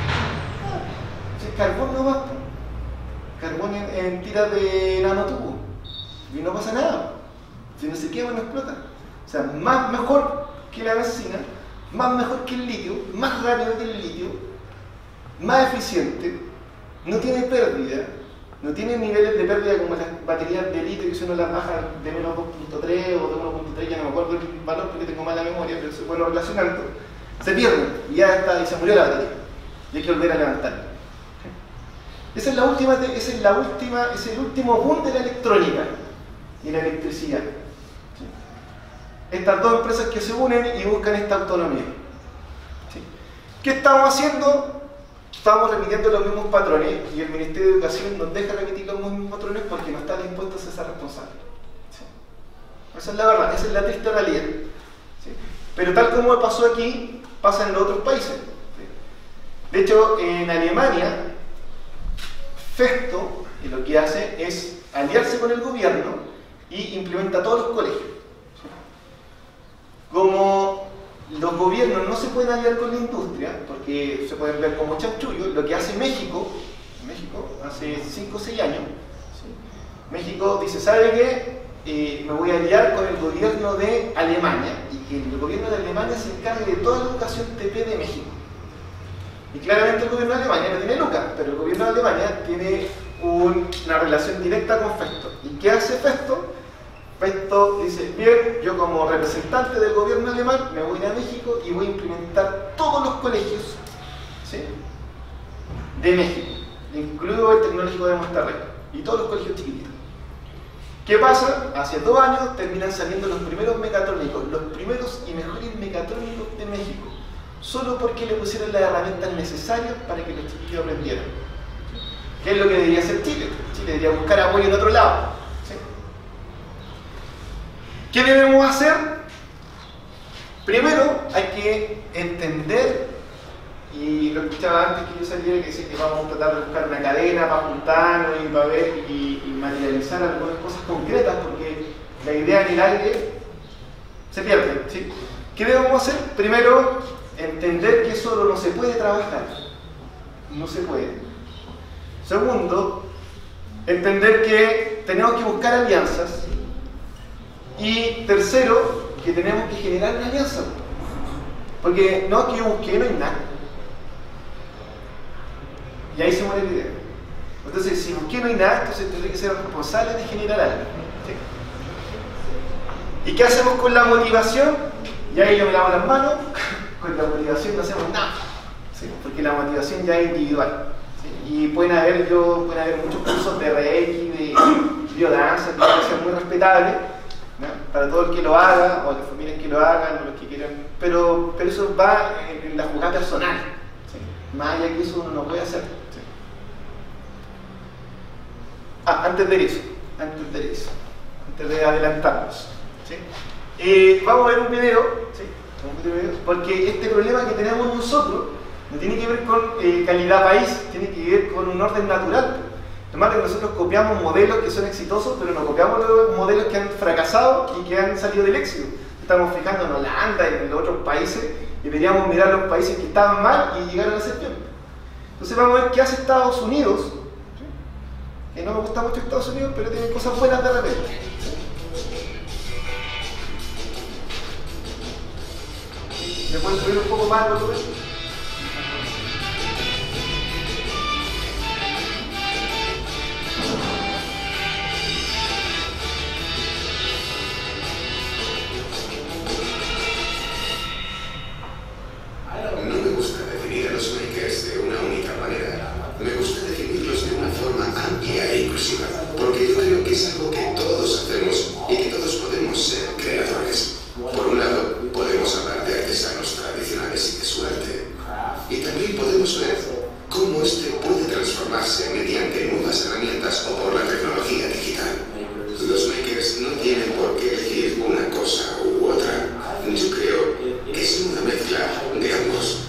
es carbón nomás. Carbón en tiras de nanotubo. Y no pasa nada. Si no se quema, no explota. O sea, mejor que la benzina, mejor que el litio, más rápido que el litio, más eficiente, no tiene pérdida. No tiene niveles de pérdida como las baterías de litio, que si uno las baja de menos 2.3 o de 1.3, ya no me acuerdo el valor porque tengo mala memoria, pero se puede relacionando, se pierden y ya está, y se murió la batería. Y hay que volver a levantarla. Ese es el último boom de la electrónica y la electricidad. ¿Sí? Estas dos empresas que se unen y buscan esta autonomía. ¿Sí? ¿Qué estamos haciendo? Estamos repitiendo los mismos patrones y el Ministerio de Educación nos deja repetir los mismos patrones porque no está dispuesto a ser responsable. ¿Sí? Esa es la verdad, esa es la triste realidad. ¿Sí? Pero tal como pasó aquí, pasa en los otros países. ¿Sí? De hecho, en Alemania, Festo lo que hace es aliarse con el gobierno y implementa todos los colegios. ¿Sí? Como los gobiernos no se pueden aliar con la industria porque se pueden ver como chanchullos, lo que hace México hace 5 o 6 años, ¿sí? México dice, ¿sabe qué? Me voy a aliar con el gobierno de Alemania y que el gobierno de Alemania se encargue de toda la educación TP de México. Y claramente el gobierno de Alemania no tiene lucas, pero el gobierno de Alemania tiene una relación directa con Festo. ¿Y qué hace Festo? Festo dice, bien, yo como representante del gobierno alemán me voy a México y voy a implementar todos los colegios, ¿sí?, de México, incluido el Tecnológico de Monterrey, y todos los colegios chiquititos. ¿Qué pasa? Hace 2 años terminan saliendo los primeros mecatrónicos, los primeros y mejores mecatrónicos de México, solo porque le pusieron las herramientas necesarias para que los chiquillos aprendieran. ¿Qué es lo que debería hacer Chile? Chile debería buscar apoyo en otro lado. ¿Qué debemos hacer? Primero hay que entender, y lo escuchaba antes que yo saliera, que decía que vamos a tratar de buscar una cadena para juntarnos y para ver y materializar algunas cosas concretas, porque la idea en el aire se pierde, ¿sí? ¿Qué debemos hacer? Primero, entender que solo no se puede trabajar, no se puede. Segundo, entender que tenemos que buscar alianzas. Y tercero, porque tenemos que generar una alianza. Porque no, que yo busqué, no hay nada. Y ahí se muere la idea. Entonces, si busqué no hay nada, entonces tendré que ser responsable de generar algo. ¿Sí? ¿Y qué hacemos con la motivación? Y ahí yo me lavo las manos. Con la motivación no hacemos nada. ¿Sí? Porque la motivación ya es individual. ¿Sí? Y pueden haber muchos cursos de Reiki, de biodanza, que pueden ser muy respetables, ¿no? Para todo el que lo haga, o las familias que lo hagan, o los que quieran. Pero eso va en la jugada personal. ¿Sí? Más allá que eso uno no puede hacer. ¿Sí? Antes de adelantarnos. ¿Sí? Vamos a ver un video, ¿sí? Porque este problema que tenemos nosotros no tiene que ver con calidad país, tiene que ver con un orden natural. Además que nosotros copiamos modelos que son exitosos, pero no copiamos los modelos que han fracasado y que han salido del éxito. Estamos fijando en Holanda y en los otros países y deberíamos mirar los países que estaban mal y llegaron a ser bien. Entonces vamos a ver qué hace Estados Unidos, ¿sí? Que no me gusta mucho Estados Unidos, pero tiene cosas buenas de repente. ¿Me pueden subir un poco más el volumen? No me gusta definir a los makers de una única manera. Me gusta definirlos de una forma amplia e inclusiva, porque yo creo que es algo que todos hacemos y que todos podemos ser creadores. Por un lado, podemos hablar de artesanos tradicionales y de su arte, y también podemos ver cómo este puede transformarse mediante nuevas herramientas o por la tecnología digital. Los makers no tienen por qué elegir una cosa u otra. Yo creo que es una mezcla de ambos.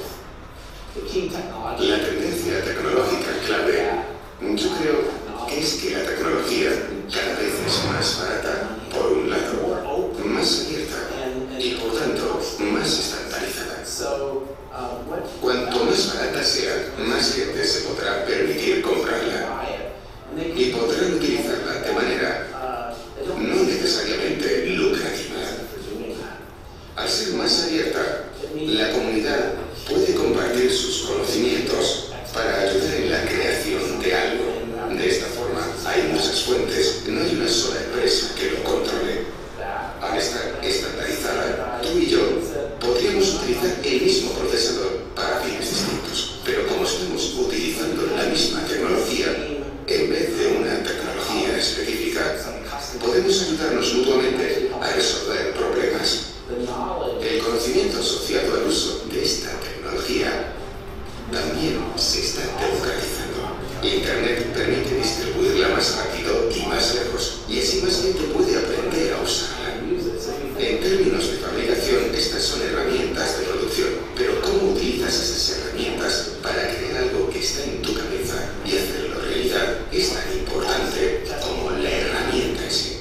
La tendencia tecnológica clave, yo creo que es que la tecnología cada vez es más barata, por un lado, más abierta y por tanto más estandarizada. Cuanto más barata sea, más gente se podrá permitir comprarla y podrán utilizarla de manera no necesariamente lucrativa. Al ser más abierta, la comunidad puede compartir sus conocimientos para ayudar en la creación de algo. De esta forma, hay muchas fuentes, no hay una sola empresa que lo controle. Al estar estandarizada, tú y yo podríamos utilizar el mismo procesador para fines distintos, pero como estamos utilizando la misma tecnología, en vez de una tecnología específica, podemos ayudarnos mutuamente a resolver problemas. El conocimiento asociado al uso de esta tecnología también se está democratizando. Internet permite distribuirla más rápido y más lejos, y así más gente puede aprender a usarla. En términos de fabricación, estas son herramientas de producción, pero ¿cómo utilizas esas herramientas para crear algo que está en tu cabeza y hacerlo realidad? Es tan importante como la herramienta en sí.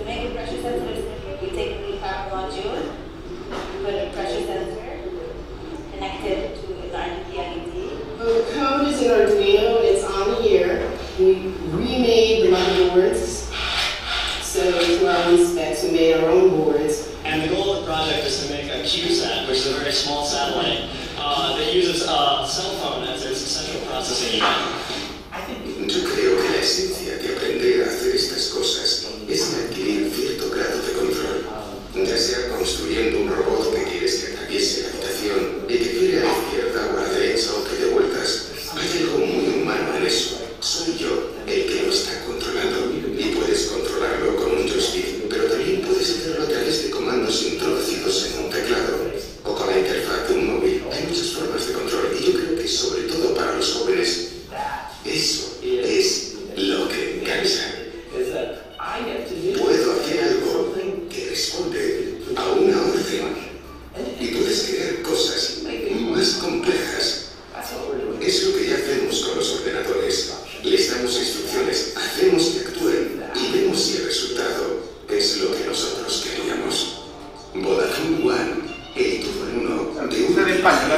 The code is in Arduino, it's on here. We remade the motherboards, so to our own specs, we made our own boards. And the goal of the project is to make a CubeSat, which is a very small satellite that uses a cell phone as its central processing unit. Yo creo que la esencia de aprender a hacer estas cosas es adquirir cierto grado de control, ya sea construyendo un robot que quieres que atraviese la habitación y que quiere a la izquierda o a la derecha o que dé vueltas. Hay algo muy humano en eso. Soy yo el que lo está controlando y puedes controlarlo con un joystick, pero también puedes hacerlo a través de comandos introducidos en un teclado o con la interfaz de un móvil. Hay muchas formas de control y yo creo que sobre todo para los jóvenes eso es lo que cansa. Puedo hacer algo que responde a una orden y puedes crear cosas más complejas. Es lo que ya hacemos con los ordenadores. Les damos instrucciones, hacemos que actúen y vemos si el resultado es lo que nosotros queríamos. Vodafone One, el todo en uno de una de España.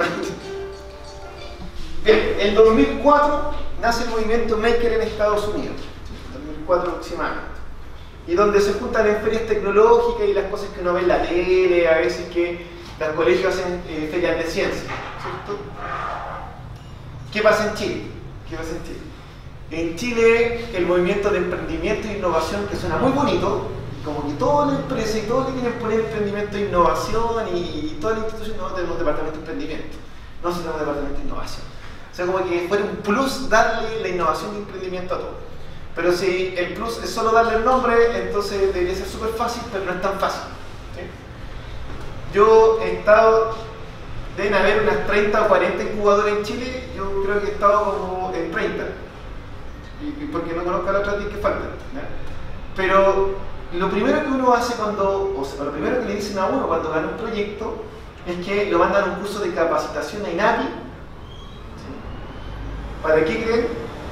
Bien, en 2004 nace el movimiento Maker en Estados Unidos. 2004 aproximadamente. y donde se juntan en ferias tecnológicas y las cosas que uno ve en la tele, a veces que los colegios hacen ferias de ciencia, ¿cierto? ¿Qué pasa en Chile? ¿Qué pasa en Chile? En Chile el movimiento de emprendimiento e innovación, que suena muy bonito, como que todas las empresas y todos le quieren poner emprendimiento e innovación y todas las instituciones, no tenemos departamento de emprendimiento, no tenemos departamento de innovación. O sea, como que fuera un plus darle la innovación y emprendimiento a todo. Pero si el plus es solo darle el nombre, entonces debería ser súper fácil, pero no es tan fácil, ¿sí? Yo he estado, deben haber unas 30 o 40 incubadoras en Chile, yo creo que he estado como en 30, y porque no conozco a las otras 10 que faltan, ¿no? Pero lo primero que uno hace cuando, o sea, lo primero que le dicen a uno cuando gana un proyecto es que lo mandan a un curso de capacitación a INAPI. ¿Sí? ¿Para qué creen?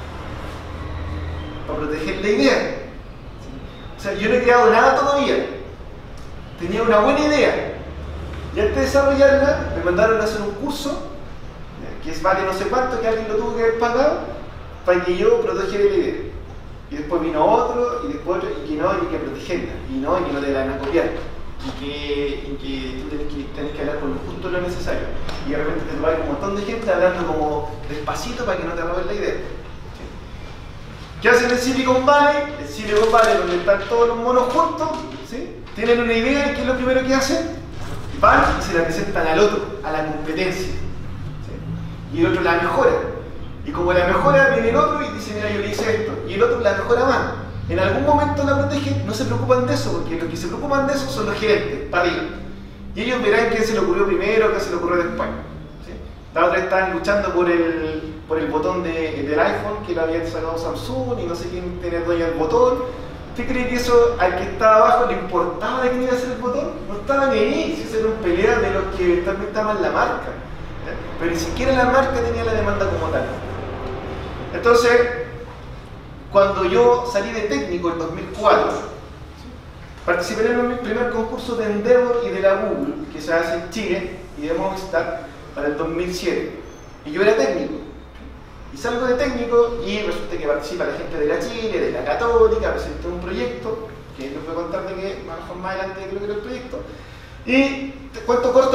Para proteger la idea. ¿Sí? O sea, yo no he creado nada todavía. Tenía una buena idea. Y antes de desarrollarla, me mandaron a hacer un curso, que es vale no sé cuánto, que alguien lo tuvo que haber pagado, para que yo protegiera la idea. Y después vino otro, y después otro, y que no, y que protegerla, y que no te la van a copiar, y que tú tenés que hablar con justo lo necesario. Y de repente te va un montón de gente hablando como despacito para que no te roben la idea. ¿Sí? ¿Qué hacen en Silicon Valley? En Silicon Valley, donde están todos los monos juntos, ¿sí? Tienen una idea y ¿qué es lo primero que hacen? Van y se la presentan al otro, a la competencia. ¿Sí? Y el otro la mejora. Y como la mejora, viene el otro y dice, mira, yo le hice esto. Y el otro la mejora más. En algún momento la protegen, no se preocupan de eso, porque los que se preocupan de eso son los gerentes, para arriba. Y ellos verán quién se le ocurrió primero, qué se le ocurrió después. ¿Sí? La otra estaban luchando por el botón del iPhone, que lo había sacado Samsung, y no sé quién tenía dueño del botón. ¿Usted cree que eso al que estaba abajo le importaba de quién iba a hacer el botón? No estaba ni ahí, si eso era un pelea de los que también estaban en la marca. ¿Sí? Pero ni siquiera la marca tenía la demanda como tal. Entonces, cuando yo salí de técnico en 2004, participé en el primer concurso de Endeavor y de la Google, que se hace en Chile, y de Movistar, para el 2007. Y yo era técnico. Y salgo de técnico y resulta que participa la gente de la Chile, de la Católica, presenté un proyecto, que les voy a contar de que más adelante creo que era el proyecto. Y, cuento corto,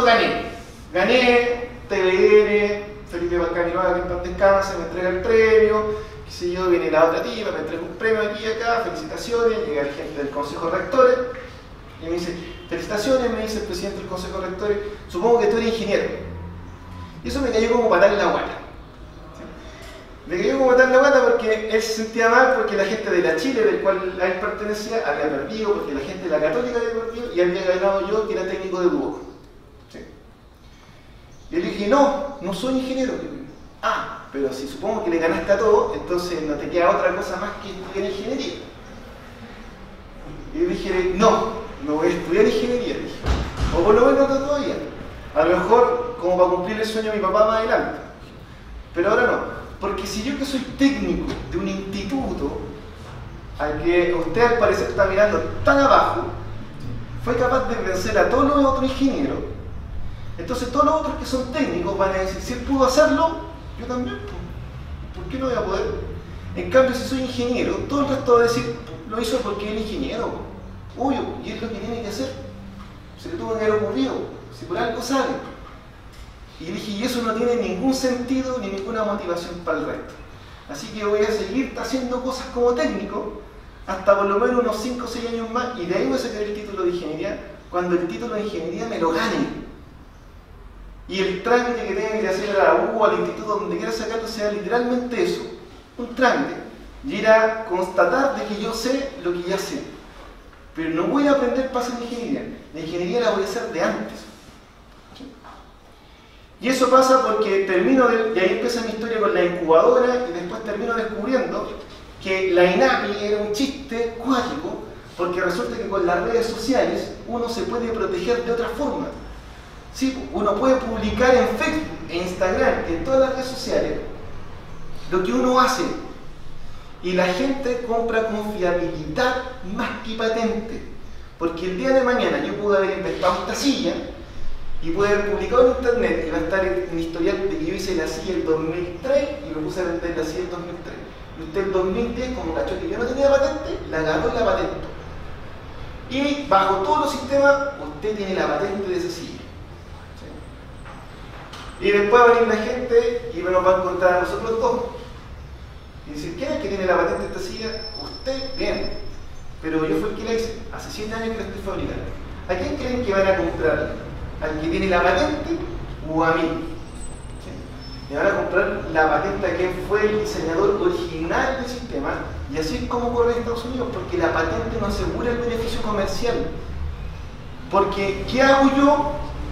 gané TVN, Felipe Balcamiroaga, que en paz descanse, me entrega el premio, qué sé yo, viene la otra tipa, me entrega un premio aquí y acá, felicitaciones, llega la gente del Consejo de Rectores, y me dice, felicitaciones, me dice el presidente del Consejo de Rectores, supongo que tú eres ingeniero. Y eso me cayó como patar en la guata. ¿Sí? Me cayó como patar en la guata porque él se sentía mal porque la gente de la Chile, del cual a él pertenecía, había perdido, porque la gente de la Católica había perdido, y había ganado yo, que era técnico de Duoc. ¿Sí? Y yo le dije, no soy ingeniero. Ah, pero si supongo que le ganaste a todo, entonces no te queda otra cosa más que estudiar ingeniería. Y yo dije, no voy a estudiar ingeniería, dije. O por lo menos no todavía. A lo mejor como para cumplir el sueño de mi papá más adelante. Pero ahora no. Porque si yo que soy técnico de un instituto, al que usted al parecer está mirando tan abajo, fue capaz de vencer a todos los otros ingenieros, entonces todos los otros que son técnicos van a decir, si él pudo hacerlo, yo también, ¿por qué no voy a poder? En cambio, si soy ingeniero, todo el resto va a decir, lo hizo porque él es ingeniero, obvio, y es lo que tiene que hacer. Se le tuvo que haber ocurrido, si por algo sabe. Y dije, y eso no tiene ningún sentido ni ninguna motivación para el resto. Así que voy a seguir haciendo cosas como técnico hasta por lo menos unos 5 o 6 años más, y de ahí voy a sacar el título de ingeniería cuando el título de ingeniería me lo gane. Y el trámite que tenga que hacer a la U o al instituto donde quiera sacarlo sea literalmente eso, un trámite. Y ir a constatar de que yo sé lo que ya sé. Pero no voy a aprender para hacer ingeniería. La ingeniería la voy a hacer de antes. ¿Sí? Y eso pasa porque y ahí empieza mi historia con la incubadora, y después termino descubriendo que la INAPI era un chiste cuático, porque resulta que con las redes sociales uno se puede proteger de otra forma. Sí, uno puede publicar en Facebook, en Instagram, en todas las redes sociales, lo que uno hace. Y la gente compra confiabilidad más que patente. Porque el día de mañana yo pude haber inventado esta silla y pude haber publicado en internet, y va a estar en mi historial de que yo hice la silla el 2003 y me puse a vender la silla el 2003. Y usted el 2010, como cachó que yo no tenía patente, la agarró y la patentó. Y bajo todos los sistemas, usted tiene la patente de esa silla. ¿Sí? Y después va a venir la gente y nos va a encontrar a nosotros dos. Y decir, ¿quién es el que tiene la patente de esta silla? Usted, bien. Pero yo fui el que la hice. Hace 100 años que la estoy fabricando. ¿A quién creen que van a comprar? ¿Al que tiene la patente o a mí? ¿Sí? Le van a comprar la patente a quien fue el diseñador original del sistema. Y así es como ocurre en Estados Unidos, porque la patente no asegura el beneficio comercial. Porque, ¿qué hago yo?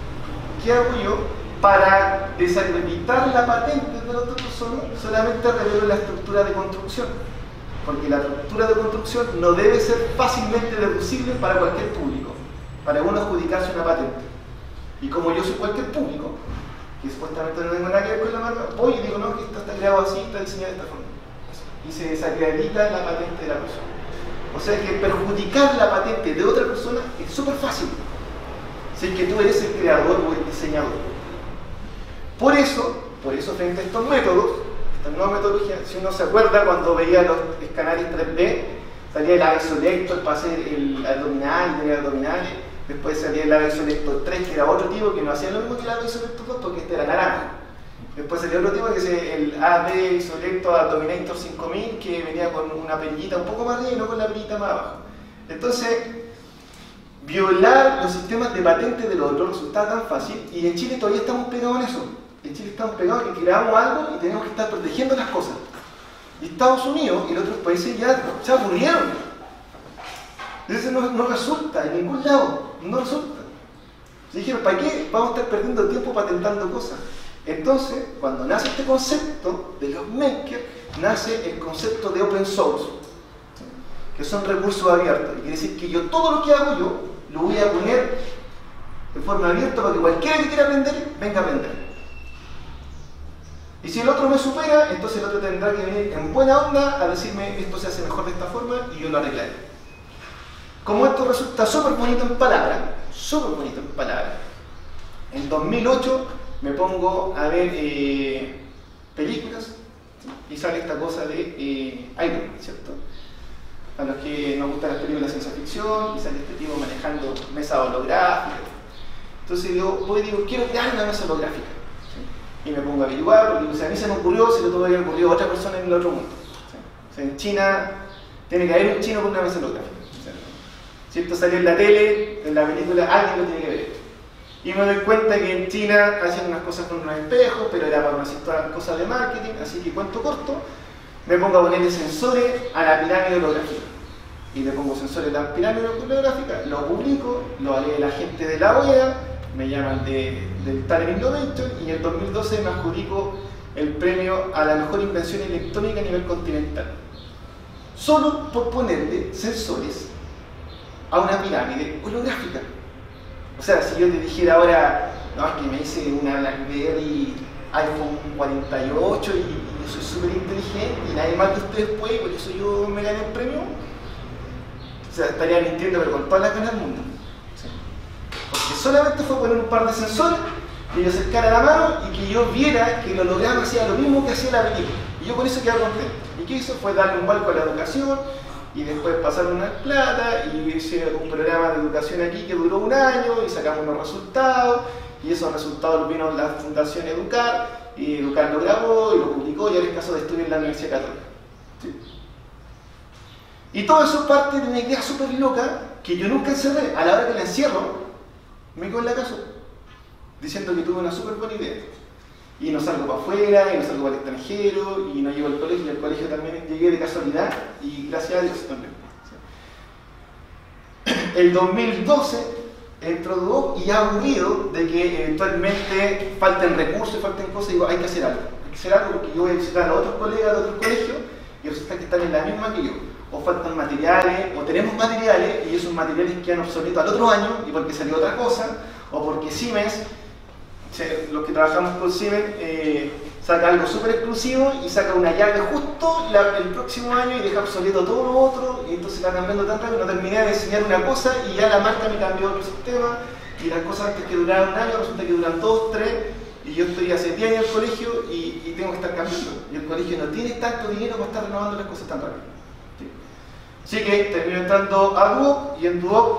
Para desacreditar la patente de la otra persona? Solamente revelo la estructura de construcción. Porque la estructura de construcción no debe ser fácilmente deducible para cualquier público, para uno adjudicarse una patente. Y como yo soy cualquier público, que supuestamente no tengo nada que ver con la marca, voy y digo, no, que esto está creado así, está diseñado de esta forma. Y se desacredita la patente de la persona. O sea que perjudicar la patente de otra persona es súper fácil, si es que tú eres el creador o el diseñador. Por eso frente a estos métodos, esta nueva metodología, si uno se acuerda cuando veía los escáneres 3D, salía el ave selector para hacer el abdominal, tenía abdominales, después salía el ave selector 3, que era otro tipo que no hacía lo mismo que el ave selector 2 porque este era naranja. Después salió otro tipo que es el AD Selector Abdominator 5000, que venía con una perillita un poco más arriba y no con la perillita más abajo. Entonces, violar los sistemas de patente de los otros resultaba tan fácil, y en Chile todavía estamos pegados en eso. En Chile estamos pegados en que creamos algo y tenemos que estar protegiendo las cosas. Y Estados Unidos y los otros países ya se aburrieron. Entonces no resulta en ningún lado, no resulta. Se dijeron, ¿para qué vamos a estar perdiendo tiempo patentando cosas? Entonces, cuando nace este concepto de los makers, nace el concepto de open source, que son recursos abiertos. Y quiere decir que yo todo lo que hago yo lo voy a poner de forma abierta para que cualquiera que quiera aprender, venga a aprender. Y si el otro me supera, entonces el otro tendrá que venir en buena onda a decirme esto se hace mejor de esta forma y yo lo arreglaré. Como esto resulta súper bonito en palabras, en 2008 me pongo a ver películas, ¿sí? Y sale esta cosa de Iron Man, ¿cierto? A los que nos gustan las películas de ciencia ficción, y sale este tipo manejando mesa holográfica. Entonces yo voy y digo, quiero crear una mesa holográfica. ¿Sí? Y me pongo a averiguar, porque o sea, a mí se me ocurrió, se le tuvo que haber ocurrido a otra persona en el otro mundo. ¿Sí? O sea, en China tiene que haber un chino con una mesa holográfica. ¿Sí? Si esto salió en la tele, en la película, alguien lo tiene que ver. Y me doy cuenta que en China hacían unas cosas con unos espejos, pero era para una cierta cosa de marketing, así que cuento corto, me pongo a ponerle sensores a la pirámide holográfica. Y le pongo sensores a la pirámide holográfica, lo publico, lo lee la gente de la OEA, me llaman del Talent Innovation, y en el 2012 me adjudico el premio a la mejor invención electrónica a nivel continental. Solo por ponerle sensores a una pirámide holográfica. O sea, si yo te dijera ahora, no, es que me hice una BlackBerry iPhone 48 y yo soy súper inteligente y nadie más de ustedes puede, por eso yo me gané el premio. O sea, estaría mintiendo, pero con todas las ganas del mundo. ¿Sí? Porque solamente fue poner un par de sensores, que yo acercara la mano y que yo viera que el holograma hacía lo mismo que hacía la película. Y yo con eso quedaba contento. ¿Y qué hizo? Fue darle un vuelco a la educación, y después pasaron unas plata y hice un programa de educación aquí que duró 1 año y sacamos unos resultados, y esos resultados los vino la Fundación Educar, y Educar lo grabó y lo publicó, y ahora es caso de estudio en la Universidad Católica. ¿Sí? Y todo eso parte de una idea súper loca que yo nunca encerré. A la hora que la encierro, me quedo en la casa diciendo que tuve una súper buena idea. Y no salgo para afuera, y no salgo para el extranjero, y no llego al colegio, y al colegio también llegué de casualidad, y gracias a Dios también. El 2012 entró Duoc, y aburrido de que eventualmente falten recursos y falten cosas, digo, hay que hacer algo. Hay que hacer algo porque yo voy a visitar a otros colegas de otros colegios, y resulta que están en la misma que yo. O faltan materiales, o tenemos materiales, y esos materiales quedan obsoletos al otro año, y porque salió otra cosa, o porque Siemens, los que trabajamos con Siemens, saca algo súper exclusivo y saca una llave justo el próximo año y deja obsoleto todo lo otro, y entonces va cambiando tan rápido. No terminé de enseñar una cosa y ya la marca me cambió otro sistema, y las cosas antes que duraban 1 año resulta que duran 2, 3, y yo estoy hace 10 años en el colegio y tengo que estar cambiando, y el colegio no tiene tanto dinero para estar renovando las cosas tan rápido. ¿Sí? Así que termino entrando a Duoc, y en Duoc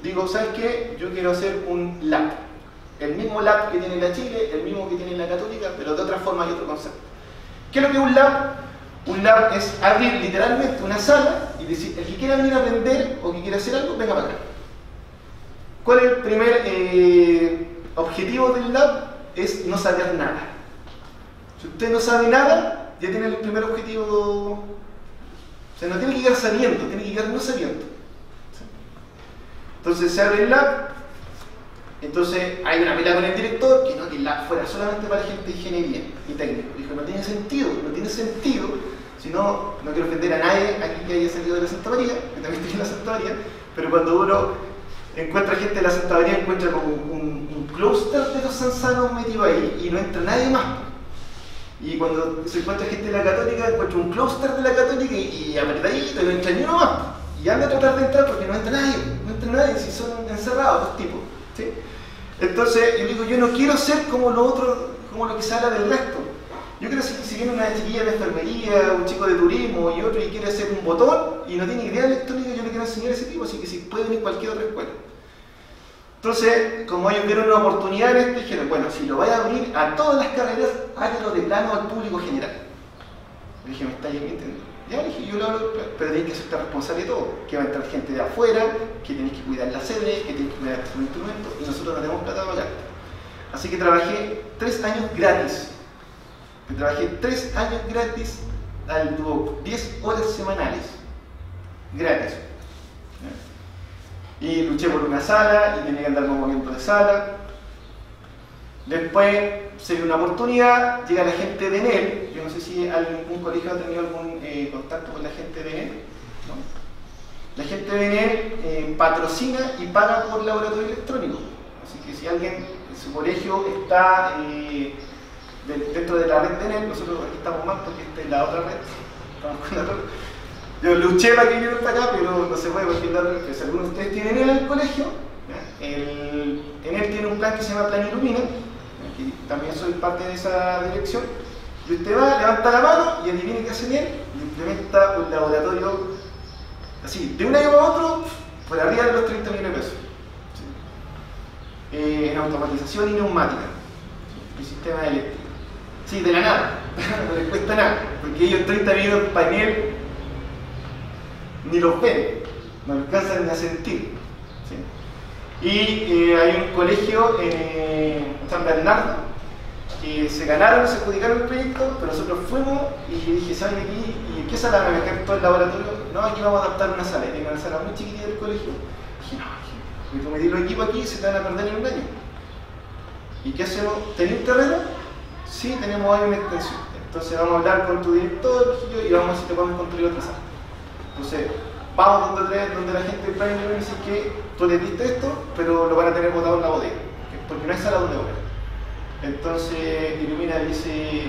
digo, ¿sabes qué? Yo quiero hacer un lab. El mismo lab que tiene la Chile, el mismo que tiene la Católica, pero de otra forma y otro concepto. ¿Qué es lo que es un lab? Un lab es abrir literalmente una sala y decir, el que quiera venir a aprender o que quiera hacer algo, venga para acá. ¿Cuál es el primer objetivo del lab? Es no saber nada. Si usted no sabe nada, ya tiene el primer objetivo. O sea, no tiene que llegar sabiendo, tiene que llegar no sabiendo. Entonces se abre el lab. Entonces hay una pelea con el director que no, que el lab fuera solamente para gente de ingeniería y técnico. Dijo, no tiene sentido, si no, no quiero ofender a nadie aquí que haya salido de la Santa María, que también estoy en la Santa María, pero cuando uno encuentra gente de la Santa María, encuentra como un clúster de los sanzanos metido ahí y no entra nadie más. Y cuando se encuentra gente de la Católica, encuentra un clúster de la Católica y apretadito y no entra ni uno más. Y anda a tratar de entrar porque no entra nadie, si son encerrados los tipos. ¿Sí? Entonces yo digo, yo no quiero ser como lo otro, como lo que se habla del resto. Yo creo que si viene una chiquilla de enfermería, un chico de turismo y otro y quiere hacer un botón y no tiene idea de electrónica, yo le quiero enseñar a ese tipo, así que si puede venir cualquier otra escuela. Entonces, como ellos vieron una oportunidad en esto, dijeron, bueno, si lo vais a abrir a todas las carreras, hágalo de plano al público general. Le dije, ¿me estáis entendiendo? Ya le dije, yo lo hablo, pero tenéis que ser responsable de todo, que va a entrar gente de afuera, que tenéis que cuidar la sede, que tenéis que cuidar el instrumento, y nosotros no tenemos plata para pagar. Así que trabajé 3 años gratis. Trabajé 3 años gratis, tuvo 10 horas semanales, gratis. Y luché por una sala, y tenía que andar moviendo de sala. Después se dio una oportunidad, llega la gente de ENEL, yo no sé si algún colegio ha tenido algún contacto con la gente de ENEL, ¿no? La gente de ENEL patrocina y paga por laboratorio electrónico, así que si alguien en su colegio está dentro de la red de ENEL, nosotros aquí estamos mal porque esta es la otra red, estamos con la red. Yo luché para que vinieran para acá, pero no se puede porque si algunos de ustedes tienen ENEL en el colegio, ENEL tiene un plan que se llama Plan Ilumina, que también soy parte de esa dirección, y usted va, levanta la mano y adivine qué hace ENEL y implementa un laboratorio así, de un año para otro, por arriba de los 30 millones de pesos. ¿Sí? En automatización y neumática, y sistema eléctrico. Sí, de la nada, no les cuesta nada, porque ellos 30 millones para ENEL ni los ven, no alcanzan ni a sentir. ¿Sí? Y hay un colegio en San Bernardo que se ganaron, se adjudicaron el proyecto, pero nosotros fuimos y dije, ¿saben aquí? ¿Y qué sala van a meter todo el laboratorio? No, aquí vamos a adaptar una sala, y tengo una sala muy chiquitita del colegio. Dije, no, porque meter los equipos aquí se te van a perder en un año. ¿Y qué hacemos? ¿Tenés un terreno? Sí, tenemos ahí una extensión. Entonces vamos a hablar con tu director y vamos a ver si te podemos construir otra sala. Entonces, vamos donde la gente del plan y dice que tú le diste esto, pero lo van a tener botado en la bodega, porque no hay sala donde volar. Entonces, Ilumina dice,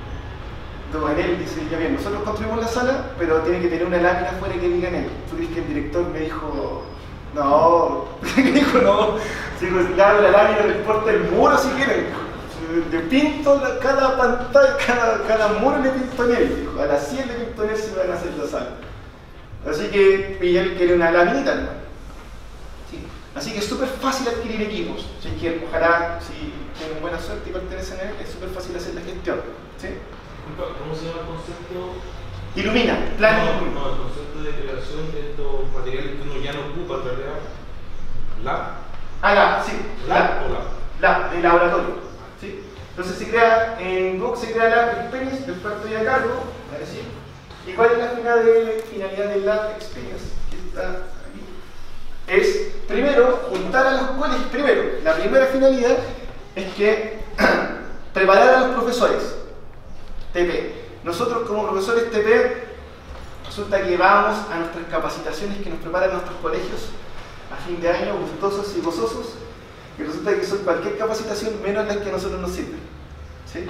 Enel dice, ya bien, nosotros construimos la sala, pero tiene que tener una lámina afuera que diga Enel. Tú dices que el director me dijo, no, me dijo, no, si le hago la lámina, le importa el muro si quieren. Le pinto cada pantalla, cada muro le pinto Enel. Dijo, a las 100 le pinto Enel si van a hacer la sala. Así que él quiere una laminita, ¿no? Sí. Así que es súper fácil adquirir equipos. Así que ojalá, si tienen buena suerte y pertenecen a él, es súper fácil hacer la gestión. ¿Sí? ¿Cómo se llama el concepto? Ilumina, plan. No, el concepto de creación de estos materiales que uno ya no ocupa en realidad. ¿Lab? Lab, sí. ¿Lab o lab? Lab, de laboratorio. ¿Sí? Entonces se crea, en Google se crea Lab Experience, el experto ya a cargo, ¿sí? ¿Y cuál es la finalidad del Lab Experience? Que está aquí. Es, primero, juntar a los colegios. Primero, la primera finalidad es que preparar a los profesores TP. Nosotros como profesores TP, resulta que vamos a nuestras capacitaciones que nos preparan nuestros colegios a fin de año, gustosos y gozosos, y resulta que son cualquier capacitación menos las que a nosotros nos sirven. ¿Sí?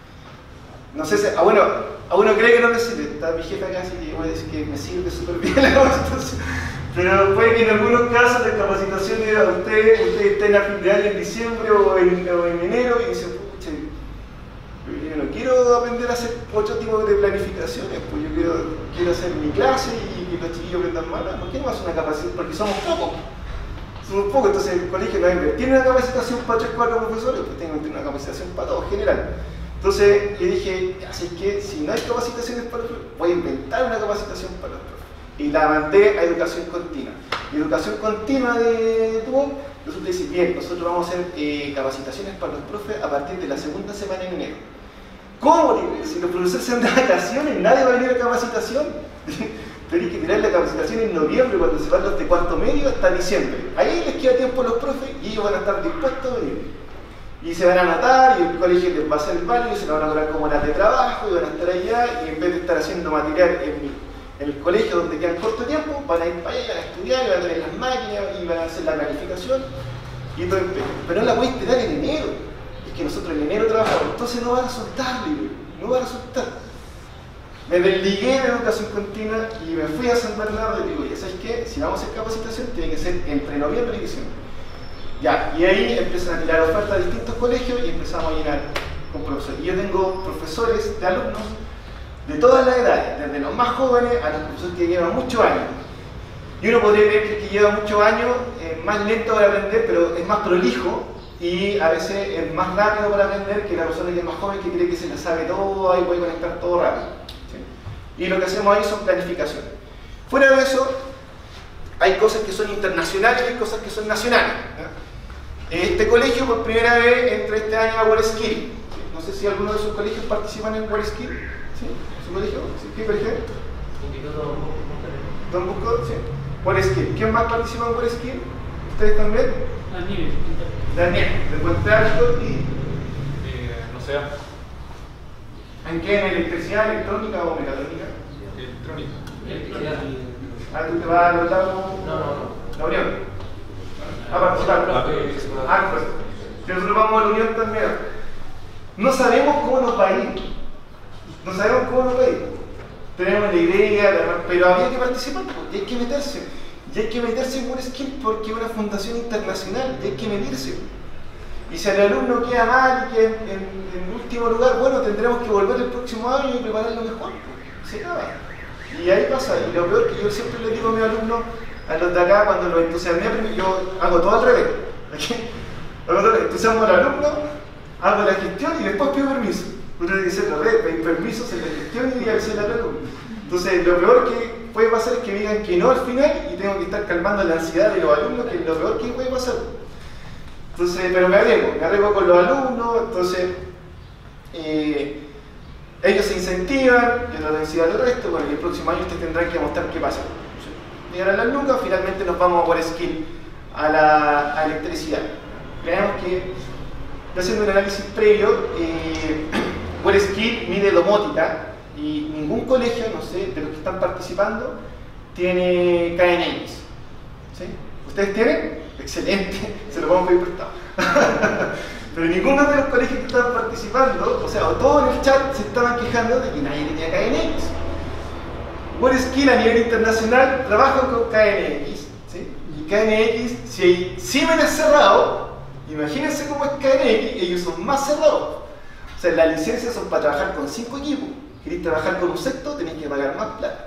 No sé si, a uno cree que no me sirve, está mi jefe acá, así que voy a decir que me sirve súper bien la capacitación, pero puede que en algunos casos la capacitación era usted está a fin de año en diciembre o en enero y dice, pucha, yo no quiero aprender a hacer otro tipo de planificaciones, pues yo quiero hacer mi clase y que los chiquillos aprendan más. ¿Por qué no hacer una capacitación? Porque somos pocos. Somos pocos, entonces el colegio no va a invertir en una capacitación para 3 o 4 profesores, pues tiene que invertir en una capacitación para todos, general. Entonces yo dije, así es que si no hay capacitaciones para los profes, voy a inventar una capacitación para los profes. Y la mandé a educación continua. Y educación continua de Duoc, nosotros decimos, bien, nosotros vamos a hacer capacitaciones para los profes a partir de la segunda semana de enero. ¿Cómo? Si los profesores se van de vacaciones, nadie va a venir a capacitación. Tenéis que tirar la capacitación en noviembre, cuando se van los de cuarto medio, hasta diciembre. Ahí les queda tiempo a los profes y ellos van a estar dispuestos a venir. Y se van a anotar y el colegio les va a hacer el válido, se lo van a cobrar como horas de trabajo y van a estar allá, y en vez de estar haciendo material en el colegio donde quedan corto tiempo, van a ir para allá, van a estudiar, van a tener las máquinas y van a hacer la planificación y todo el empeño. Pero no la podéis tirar en enero, es que nosotros en enero trabajamos, entonces no va a resultar, no va a resultar. Me desligué de educación continua y me fui a San Bernardo y digo, ya sabes qué, si vamos a hacer capacitación tiene que ser entre noviembre y diciembre. Ya, y ahí empiezan a tirar ofertas de distintos colegios y empezamos a llenar con profesores. Y yo tengo profesores de alumnos de todas las edades, desde los más jóvenes a los profesores que llevan muchos años. Y uno podría creer que el que lleva muchos años es más lento para aprender, pero es más prolijo y a veces es más rápido para aprender que la persona que es más joven, que cree que se la sabe todo y puede conectar todo rápido. ¿Sí? Y lo que hacemos ahí son planificaciones. Fuera de eso, hay cosas que son internacionales y hay cosas que son nacionales. Este colegio por primera vez entra este año a WorldSkill. ¿Sí? No sé si alguno de sus colegios participan en WorldSkill. ¿Sí? ¿Su colegio? ¿Sí? ¿Qué colegio? Don Bosco, sí. WorldSkill. ¿Quién más participa en WorldSkill? ¿Ustedes también? Daniel, de Puente Alto y... no sé. ¿En qué? ¿En electricidad, electrónica o mecatrónica? Electrónica. Ah, ¿tú te vas a los lados? No. ¿La Unión? A participar. Pues. Si nosotros vamos a la Unión también. No sabemos cómo nos va a ir. No sabemos cómo nos va a ir. Tenemos la idea, pero había que participar, y hay que meterse. Y hay que meterse en WorldSkill porque es una fundación internacional y hay que medirse. Y si el alumno queda mal y queda en último lugar, bueno, tendremos que volver el próximo año y prepararlo mejor. Se acaba. Y ahí pasa. Y lo peor que yo siempre le digo a mis alumnos, a los de acá, cuando los entusiasmé, yo hago todo al revés. Entusiasmo al alumno, hago la gestión y después pido permiso. Uno tiene que ser al revés, pedir permiso, hacer la gestión y avisar al alumno. Entonces, lo peor que puede pasar es que me digan que no al final y tengo que estar calmando la ansiedad de los alumnos, que es lo peor que puede pasar. Entonces, pero me arriesgo con los alumnos, entonces ellos se incentivan, yo trato de incentivar al resto, bueno, y el próximo año ustedes tendrán que mostrar qué pasa. Llegar a las lucas, finalmente nos vamos a WorldSkill a la electricidad. Veamos que, haciendo un análisis previo, WorldSkill mide domótica y ningún colegio, no sé, de los que están participando, tiene KNX. ¿Sí? ¿Ustedes tienen? Excelente, se lo vamos a pedir prestado. Pero ninguno de los colegios que están participando, o sea, todos en el chat se estaban quejando de que nadie tenía KNX. WorldSkill a nivel internacional trabaja con KNX, ¿sí? Y KNX, si hay Siemens cerrado, imagínense cómo es KNX, ellos son más cerrados. O sea, las licencias son para trabajar con 5 equipos. ¿Queréis trabajar con un sexto? Tenéis que pagar más plata.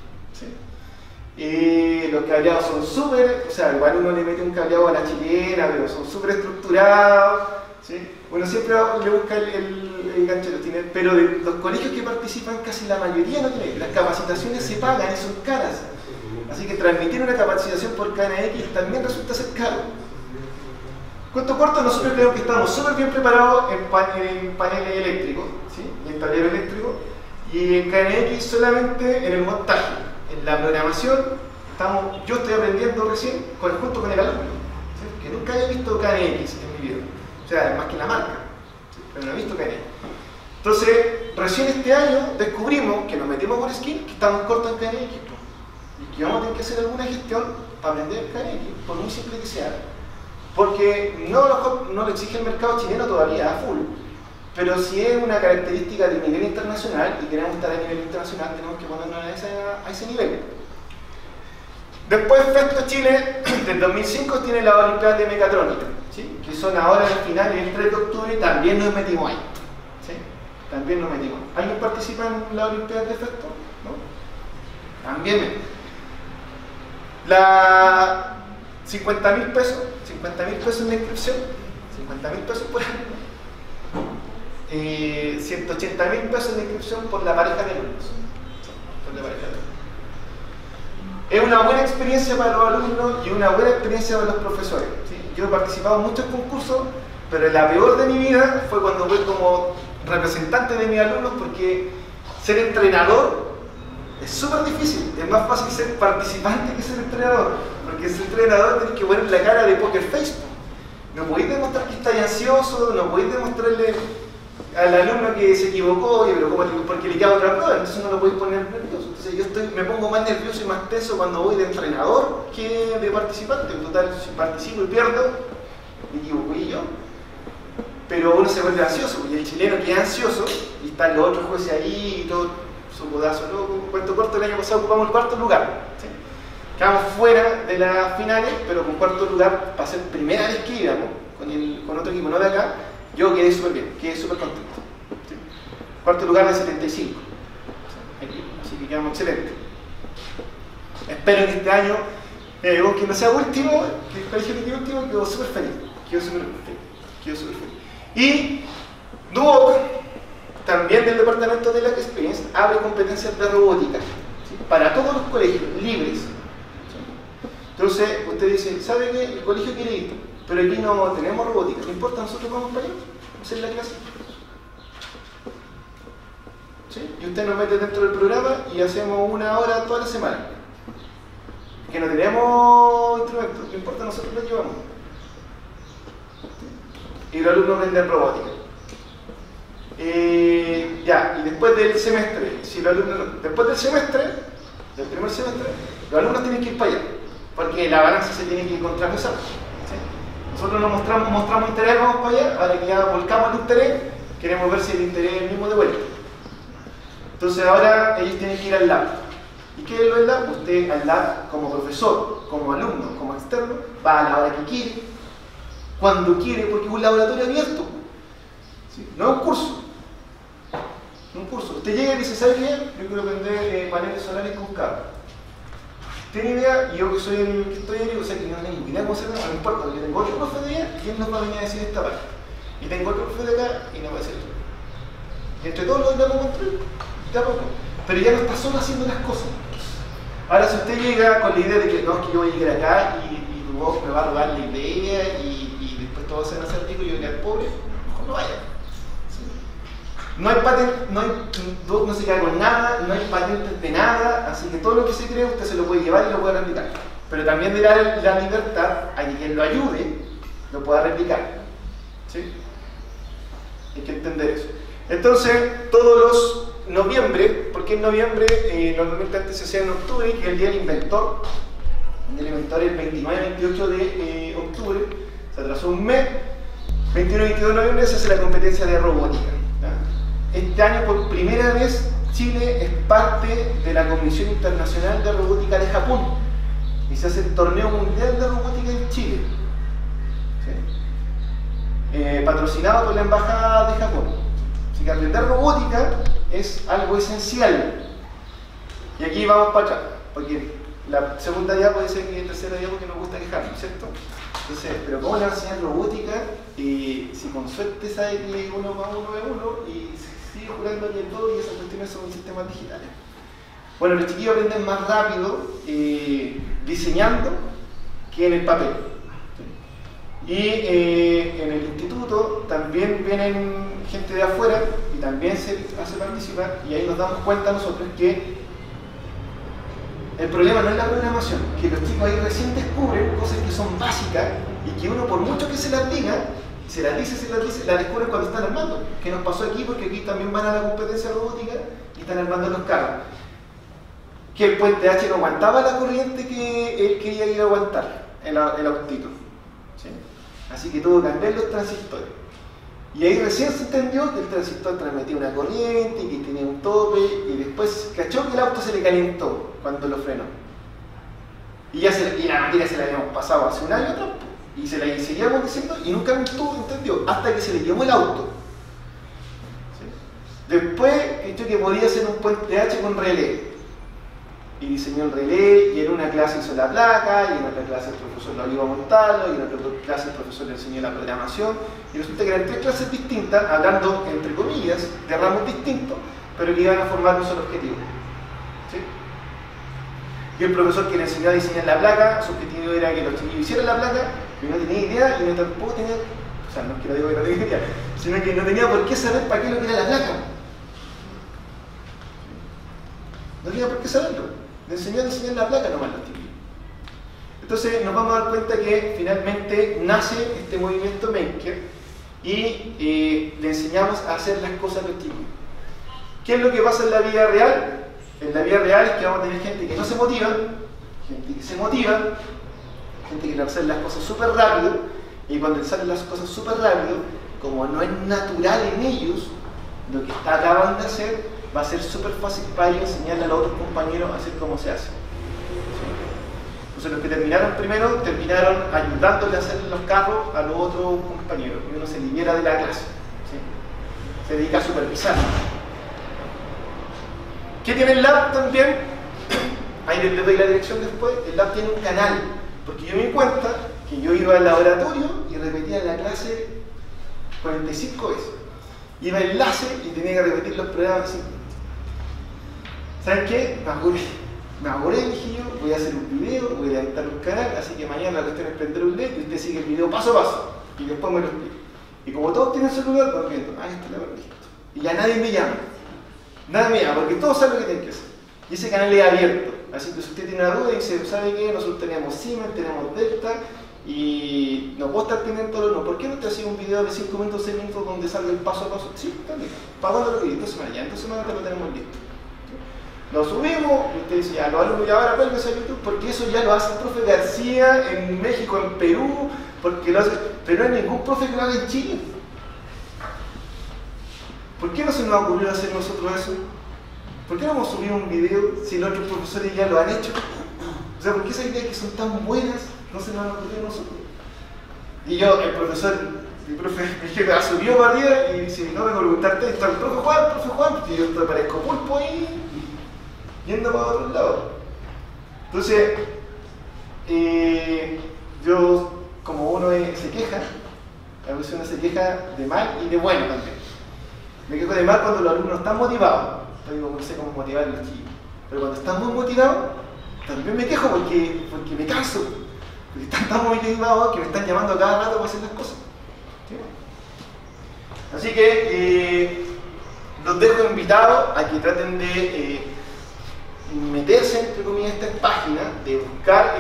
¿Sí? Los cableados son súper, o sea, igual uno le mete un cableado a la chilena, pero son súper estructurados. ¿Sí? Uno siempre le busca el gancho, pero de los colegios que participan casi la mayoría no tienen. Las capacitaciones se pagan y son caras. Así que transmitir una capacitación por KNX también resulta ser caro. Cuento corto, nosotros creo que estamos súper bien preparados en paneles eléctricos, ¿sí? En tablero eléctrico, y en KNX solamente en el montaje. En la programación, yo estoy aprendiendo recién junto con el alumno, ¿sí? Que nunca había visto KNX en mi vida. O sea, más que la marca, ¿sí? Pero no he visto KNX. Entonces, recién este año descubrimos que nos metimos por WorldSkill, que estamos cortos en KNX, y que vamos a tener que hacer alguna gestión para aprender KNX, por muy simple que sea. Porque no lo exige el mercado chileno todavía a full, pero si es una característica de nivel internacional y queremos estar a nivel internacional, tenemos que ponernos a ese nivel. Después, FESTO Chile, del 2005, tiene la Olimpiada de Mecatrónica, ¿sí? Que son ahora al final, el 3 de octubre, también nos metimos ahí. ¿Sí? También nos metimos. ¿Alguien participa en la Olimpiada de FESTO? ¿No? También. 50.000 pesos, 50.000 pesos en la inscripción, 50.000 pesos por año, 180.000 pesos en la inscripción por la pareja de alumnos. Es una buena experiencia para los alumnos y una buena experiencia para los profesores, ¿sí? Yo he participado en muchos concursos, pero la peor de mi vida fue cuando fui como representante de mis alumnos, porque ser entrenador es súper difícil. Es más fácil ser participante que ser entrenador, porque ser entrenador tienes que poner la cara de poker face. No podéis demostrar que estáis ansioso, no podéis demostrarle al alumno que se equivocó, oye, pero ¿cómo? Porque le queda otra prueba, entonces no lo podéis poner nervioso. Entonces yo me pongo más nervioso y más tenso cuando voy de entrenador que de participante. En total, si participo y pierdo, me equivoco y yo. Pero uno se vuelve ansioso, y el chileno queda ansioso, y están los otros jueces ahí y todo su codazo loco. Cuento corto, el año pasado ocupamos el cuarto lugar, ¿sí? Quedamos fuera de las finales, pero con cuarto lugar, para ser primera vez que íbamos con otro equipo, no de acá, yo quedé súper bien, quedé súper contento, ¿sí? Cuarto lugar de 75, aquí, así que quedamos excelentes. Espero que este año, que no sea último, que el colegio que quede último, quedo súper feliz, quedo súper feliz. Y Duoc, también del departamento de la Experience, abre competencias de robótica, ¿sí? Para todos los colegios, libres, ¿sí? Entonces, usted dice, ¿sabe qué? El colegio quiere ir, pero aquí no tenemos robótica, no importa, nosotros vamos para allá, hacer la clase, ¿sí? Y usted nos mete dentro del programa y hacemos 1 hora toda la semana. Que no tenemos instrumentos, no importa, nosotros los llevamos. Y los alumnos aprenden robótica. Ya, y después del semestre, si los alumnos, después del semestre, del primer semestre, los alumnos tienen que ir para allá, porque la balanza se tiene que contrapesar, ¿sí? Nosotros nos mostramos interés, vamos para allá, ahora que ya volcamos el interés, queremos ver si el interés es el mismo de vuelta. Entonces ahora ellos tienen que ir al lab. ¿Y qué es lo del lab? Usted al lab, como profesor, como alumno, como externo, va a la hora que quiere, cuando quiere, porque es un laboratorio abierto, ¿sí? No es un curso. Usted llega y dice, ¿sabe qué? Yo quiero aprender paneles solares con cable. ¿Tiene idea? Y yo que soy el que estoy ahí, o sea que no tengo idea cómo se llama, no importa, porque tengo otro profe de allá y él nos va a venir a decir esta parte. Y tengo otro profe de acá y no va a decir otro. Y entre todos los damos control, de a poco. Pero ya no está solo haciendo las cosas. Ahora, si usted llega con la idea de que no, es que yo voy a llegar acá y vos me va a robar la idea y después todos se van a hacer ricos y yo voy a quedar pobre, mejor no vaya. ¿Sí? No hay patente, no se queda con nada, no hay patentes de nada, así que todo lo que se cree usted se lo puede llevar y lo puede replicar. Pero también de dar la libertad a que quien lo ayude lo pueda replicar. ¿Sí? Hay que entender eso. Entonces, todos los noviembre, porque en noviembre normalmente antes se hacía en octubre, que es el día del inventor. El inventor es el 29-28 de octubre, se atrasó un mes. 21-22 de noviembre se hace la competencia de robótica, ¿ya? Este año por primera vez Chile es parte de la Comisión Internacional de Robótica de Japón y se hace el torneo mundial de robótica en Chile, ¿sí? Patrocinado por la Embajada de Japón. Así que aprender robótica es algo esencial. Y aquí vamos para atrás, porque la segunda diapo puede ser que la tercera diapo porque nos gusta quejarnos, ¿cierto? Entonces, pero ¿cómo le va a enseñar robótica si con suerte sabe que 1 más 1 es 1 y sigue jugando que 2 y esas cuestiones son sistemas digitales? Bueno, los chiquillos aprenden más rápido diseñando que en el papel. Y en el instituto también vienen gente de afuera y también se hace participar, y ahí nos damos cuenta nosotros que el problema no es la programación, que los chicos ahí recién descubren cosas que son básicas y que uno por mucho que se las diga, se las dice, las descubren cuando están armando. ¿Qué nos pasó aquí? Porque aquí también van a la competencia robótica y están armando los carros. Que el puente H no aguantaba la corriente que él quería ir a aguantar, el autito. ¿Sí? Así que tuvo que cambiar los transistores. Y ahí recién se entendió que el transistor transmitía una corriente y que tenía un tope, y después cachó que el auto se le calentó cuando lo frenó. Y la materia se la habíamos pasado hace un año atrás, y se la seguíamos diciendo y nunca entendió, hasta que se le quemó el auto. ¿Sí? Después cachó que podía ser un puente H con relé. y diseñó el relé, y en una clase hizo la placa, y en otra clase el profesor lo ayudó a montarlo, y en otra clase el profesor le enseñó la programación, y resulta que eran 3 clases distintas, hablando entre comillas, de ramos distintos, pero que iban a formar un solo objetivo. ¿Sí? Y el profesor que le enseñó a diseñar la placa, su objetivo era que los chiquillos hicieran la placa, y no tenía idea, y no tampoco tenía, o sea, no es que lo digo que no tenía idea, sino que no tenía por qué saber para qué lo que era la placa. No tenía por qué saberlo. Le enseñó a diseñar la placa nomás los chiquillos. Entonces nos vamos a dar cuenta que finalmente nace este movimiento maker y le enseñamos a hacer las cosas a los chiquillos. ¿Qué es lo que pasa en la vida real? En la vida real es que vamos a tener gente que no se motiva, gente que se motiva, gente que quiere hacer las cosas súper rápido, y cuando les salen las cosas súper rápido, como no es natural en ellos lo que acaban de hacer, va a ser súper fácil para ellos enseñarle a los otros compañeros a hacer cómo se hace. Entonces los que terminaron primero, terminaron ayudándole a hacer los carros a los otros compañeros, y uno se libera de la clase. ¿Sí? Se dedica a supervisar. ¿Qué tiene el lab también? Ahí les doy la dirección después. El lab tiene un canal, porque yo me di cuenta que yo iba al laboratorio y repetía la clase 45 veces. Iba al enlace y tenía que repetir los programas así. ¿Saben qué? Me aburrí, dije yo, voy a hacer un video, voy a levantar un canal, así que mañana la cuestión es prender un LED y usted sigue el video paso a paso, y después me lo explico. Y como todos tienen celular, van viendo, esto la verdad, listo. Y ya nadie me llama. Nadie me llama, porque todos saben lo que tienen que hacer. Y ese canal es abierto, así que si usted tiene una duda y dice, ¿sabe qué? Nosotros tenemos Siemens, tenemos Delta, y no puedo estar pendiente de no. ¿Por qué no te hacía un video de 5 minutos, 6 minutos donde salga el paso a paso? Sí, está listo. ¿Para cuándo lo quería? 2 semanas, ya en 2 semanas te lo tenemos listo. Lo subimos, y usted dice, ya, los alumnos ya van a verlo en YouTube, porque eso ya lo hace el profe García en México, en Perú, porque lo hace, pero no hay ningún profe que lo haga en Chile. ¿Por qué no se nos ocurrió hacer nosotros eso? ¿Por qué no hemos subido un video si los otros profesores ya lo han hecho? O sea, ¿por qué esas ideas que son tan buenas no se nos han ocurrido a nosotros? Y yo, el profe, me dije, subió para arriba y dice, no vengo a preguntarte, está el profe Juan, y yo te parezco pulpo ahí, yendo para otro lado. Entonces, yo, como uno se queja, a veces uno se queja de mal y de bueno también. Me quejo de mal cuando los alumnos están motivados. Yo digo, no sé cómo motivar a los chicos. Pero cuando están muy motivados, también me quejo porque me canso. Porque están tan motivados que me están llamando cada rato para hacer las cosas. ¿Sí? Así que los dejo invitados a que traten de meterse, entre comillas, en esta página, de buscar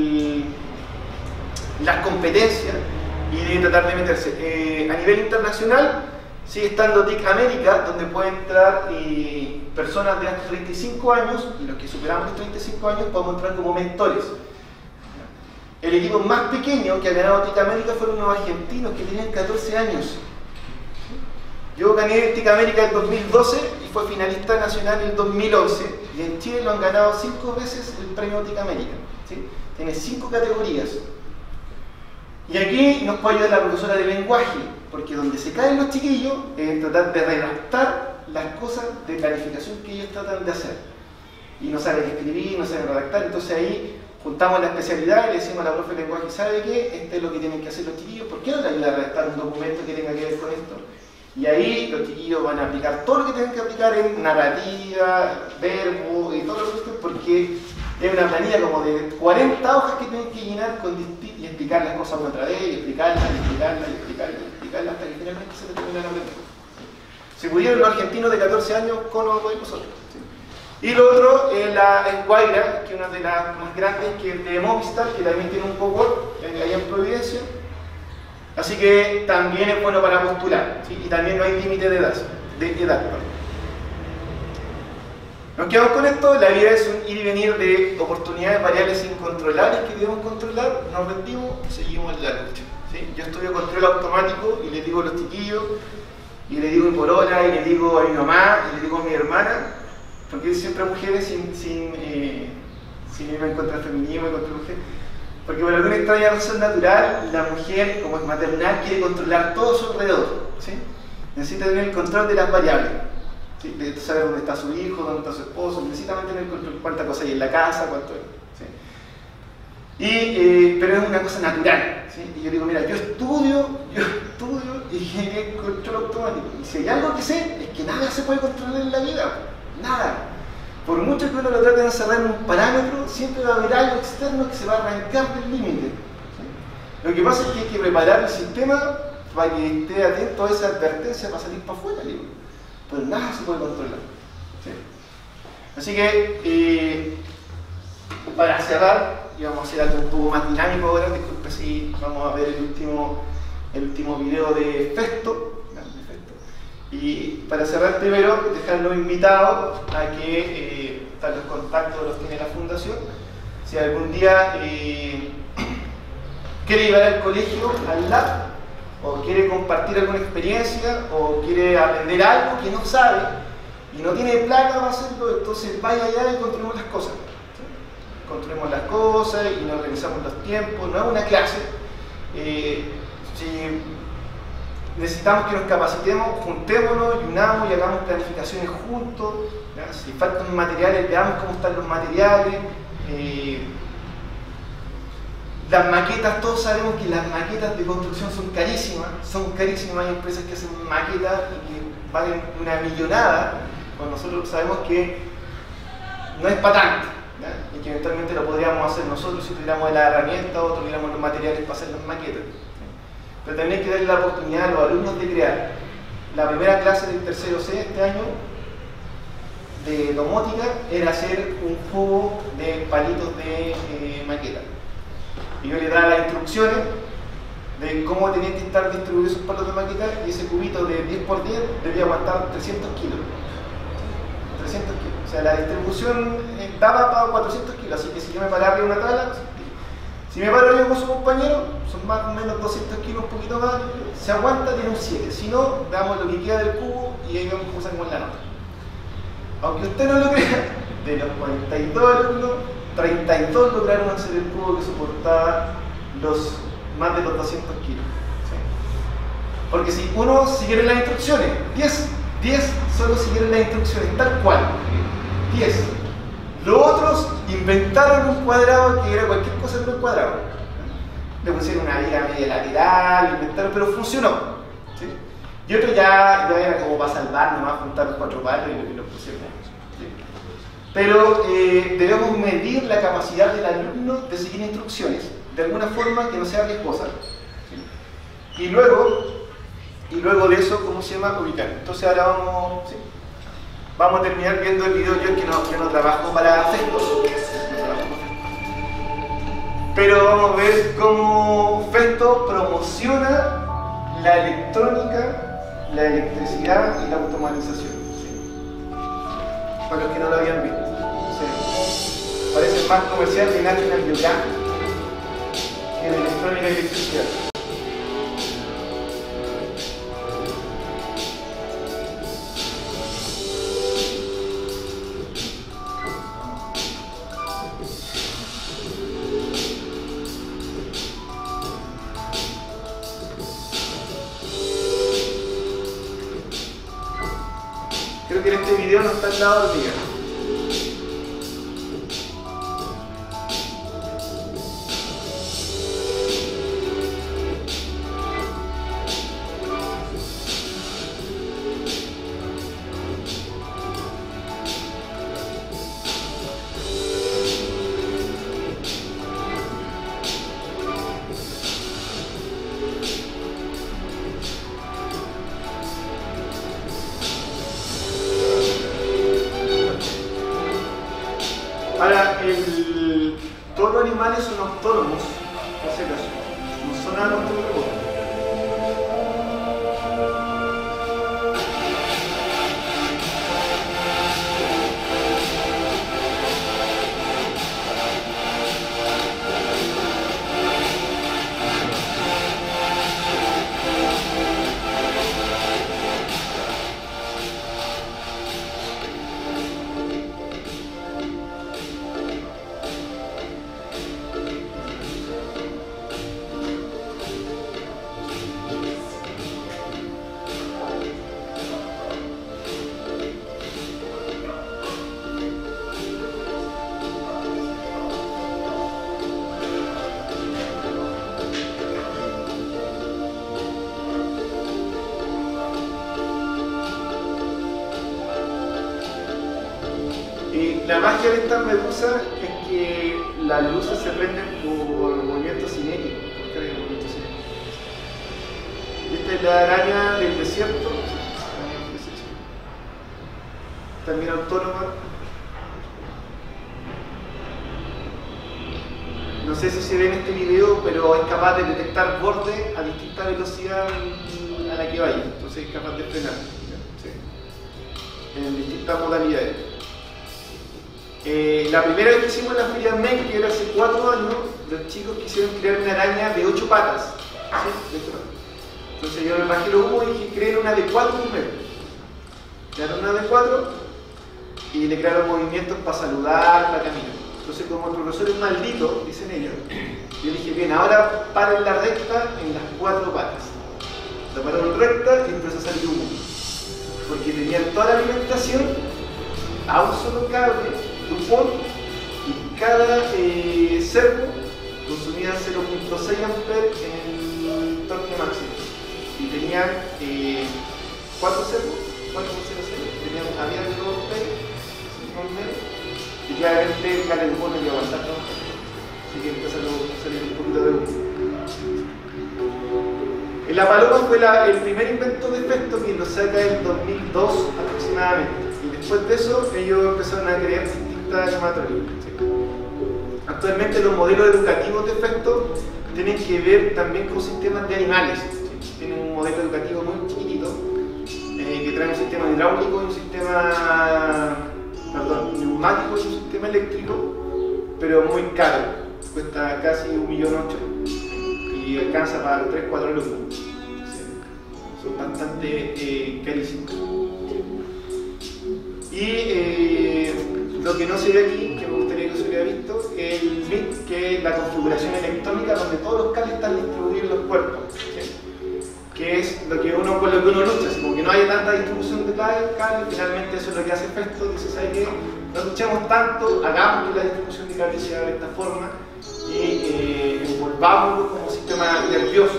las competencias y de tratar de meterse. A nivel internacional, sigue estando TIC América, donde pueden entrar personas de hasta 35 años, y los que superamos los 35 años podemos entrar como mentores. El equipo más pequeño que ha ganado TIC América fueron unos argentinos que tenían 14 años. Yo gané TIC América en 2012 y fue finalista nacional en 2011, y en Chile lo han ganado 5 veces el premio TIC América. ¿Sí? Tiene 5 categorías. Y aquí nos puede ayudar la profesora de lenguaje, porque donde se caen los chiquillos es en tratar de redactar las cosas de planificación que ellos tratan de hacer. Y no saben escribir, no saben redactar, entonces ahí juntamos la especialidad y le decimos a la profe de lenguaje, ¿sabe qué? Este es lo que tienen que hacer los chiquillos, ¿por qué no le ayuda a redactar un documento que tenga que ver con esto? Y ahí los chiquillos van a aplicar todo lo que tienen que aplicar en narrativa, verbo y todo lo que ustedes, porque es una planilla como de 40 hojas que tienen que llenar y explicar las cosas una otra vez, y explicarlas, hasta que finalmente se terminan aprendiendo. Se pudieron los argentinos de 14 años con nosotros. ¿Sí? Y lo otro es la Guaira, que es una de las más grandes, que es de Movistar, que también tiene un poco allá en Providencia. Así que también es bueno para postular, ¿sí? Y también no hay límite de edad. Nos quedamos con esto. La vida es un ir y venir de oportunidades variables incontrolables que debemos controlar. Nos rendimos, seguimos en la lucha. ¿Sí? Yo estudio control automático y le digo a los chiquillos, y le digo a mi polola, y le digo a mi mamá, y le digo a mi hermana, porque siempre mujeres sin irme en contra del feminismo, en contra de mujeres. Porque por alguna extraña razón natural, la mujer, como es maternal, quiere controlar todo su alrededor. ¿Sí? Necesita tener el control de las variables. ¿sí? Necesita saber dónde está su hijo, dónde está su esposo, necesita mantener control, cuánta cosa hay en la casa, cuánto ¿sí? Pero es una cosa natural, ¿sí? Y yo digo, mira, yo estudio ingeniería en control automático, y si hay algo que sé, es que nada se puede controlar en la vida, nada. Por mucho que uno lo trate de encerrar en un parámetro, siempre va a haber algo externo que se va a arrancar del límite. ¿Sí? Lo que pasa es que hay que preparar el sistema para que esté atento a esa advertencia para salir para afuera, digo. Pero nada se puede controlar. ¿Sí? Así que, para cerrar, y vamos a hacer algo un poco más dinámico ahora, disculpe si vamos a ver el último video de Festo. Y para cerrar primero, dejarlos invitados a que están los contactos, los tiene la fundación. Si algún día quiere llevar al colegio, al lab, o quiere compartir alguna experiencia, o quiere aprender algo que no sabe y no tiene plata para hacerlo, entonces vaya allá y controlemos las cosas. ¿Sí? Controlemos las cosas y nos organizamos los tiempos, no es una clase. Si necesitamos que nos capacitemos, juntémonos y unamos y hagamos planificaciones juntos. ¿Ya? Si faltan materiales, veamos cómo están los materiales. Las maquetas, todos sabemos que las maquetas de construcción son carísimas, hay empresas que hacen maquetas y que valen una millonada, cuando nosotros sabemos que no es para tanto, ¿ya? Y que eventualmente lo podríamos hacer nosotros si tuviéramos la herramienta o tuviéramos los materiales para hacer las maquetas. Pero también hay que darle la oportunidad a los alumnos de crear. La primera clase del tercero C este año de domótica era hacer un cubo de palitos de maqueta. Y yo le daba las instrucciones de cómo tenían que estar distribuidos esos palos de maqueta, y ese cubito de 10×10 debía aguantar 300 kilos. 300 kilos. O sea, la distribución daba para 400 kilos, así que si yo me paraba en una tabla, si me paro yo con su compañero, son más o menos 200 kilos, un poquito más, se aguanta, tiene un 7. Si no, damos lo que queda del cubo y ahí vemos cómo salimos la nota. Aunque usted no lo crea, de los 42 alumnos, 32 lograron hacer el cubo que soportaba más de los 200 kilos. ¿Sí? Porque si uno siguiera las instrucciones, 10 solo siguieron las instrucciones, tal cual. 10. Los otros inventaron un cuadrado que era cualquier cosa en un cuadrado. Le pusieron una viga media lateral, inventaron, pero funcionó. ¿Sí? Y otros ya era como para salvar, nomás juntar los 4 palos y lo pusieron. ¿Sí? Pero debemos medir la capacidad del alumno de seguir instrucciones, de alguna forma que no sea riesgosa. ¿Sí? Y luego de eso, ¿cómo se llama? Ubicar. Entonces ahora vamos... ¿sí? Vamos a terminar viendo el video. Yo no trabajo para Festo, pero vamos a ver cómo Festo promociona la electrónica, la electricidad y la automatización. ¿Sí? Para los que no lo habían visto. ¿Sí? Parece más comercial de National Geographic que de electrónica y electricidad. Creo que en este video no está al lado del día. Ahora, todos los animales son autónomos, por si acaso, no son nada contra el robot. magia de estas medusas es que las luces se prenden por movimiento cinético, por carga de movimiento cinético. Esta es la araña del desierto, también autónoma. No sé si se ve en este video, pero es capaz de detectar bordes a distinta velocidad a la que vaya, entonces es capaz de frenar, ¿sí? En distintas modalidades. La primera vez que hicimos la Feria MEC, que era hace 4 años, los chicos quisieron crear una araña de 8 patas, ¿sí? Entonces yo me bajé los humos y dije, creen una de 4 primero. Crearon una de 4 y le crearon movimientos para saludar, para caminar. Entonces, como el profesor es maldito, dicen ellos, yo dije, bien, ahora paren la recta en las 4 patas. La pararon recta y empezó a salir humo. Porque tenían toda la alimentación a un solo cable, Dupont, y cada servo consumía 0.6 amperes en el torque máximo. Y tenían 4 servos, 4 por 0, había 2 más o menos. Y claramente el calentón no iba a aguantar, ¿no? Así que empezó a salir un poquito de humo. La paloma fue el primer invento de efecto que lo saca en 2002 aproximadamente. Y después de eso, ellos empezaron a crear distintas animatronics. ¿Sí? Actualmente los modelos educativos de efecto tienen que ver también con sistemas de animales. ¿Sí? Tienen un modelo educativo muy chiquitito que trae un sistema hidráulico y un sistema neumático y un sistema eléctrico, pero muy caro, cuesta casi 1,8 millones y alcanza para 3-4 alumnos. Son bastante carísimos. Y lo que no se ve aquí, que me gustaría que se hubiera visto, es el MIT, que es la configuración electrónica donde todos los cables están distribuidos en los cuerpos, ¿sí? Que es lo que uno, con lo que uno lucha, así como que no haya tanta distribución de cables, finalmente eso es lo que hace efecto, dice, ¿sabes qué? No luchemos tanto, hagamos que la distribución de cables sea de esta forma y envolvámoslo como sistema nervioso.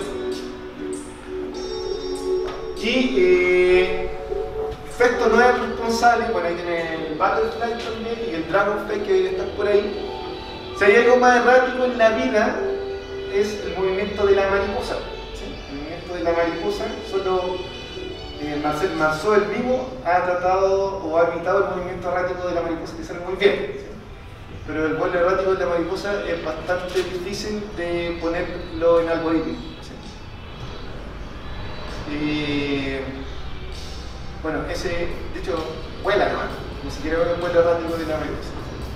Y Festo no es responsable, bueno, ahí tienen el Butterfly también y el Dragonfly que debe estar por ahí. Si hay algo más errático en la vida, es el movimiento de la mariposa. El movimiento de la mariposa, solo Marcel Marceau, el vivo, ha tratado o ha evitado el movimiento errático de la mariposa, que sale muy bien. ¿Sí? Pero el vuelo errático de la mariposa es bastante difícil de ponerlo en algoritmo. ¿Sí? Bueno, ese, de hecho, vuela nomás, ni siquiera el vuelo errático de la mariposa.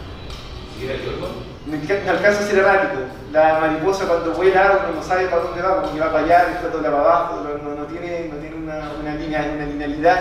No alcanza a ser errático. La mariposa cuando vuela uno no sabe para dónde va, como que va para allá, después dobla para abajo, no tiene una linealidad.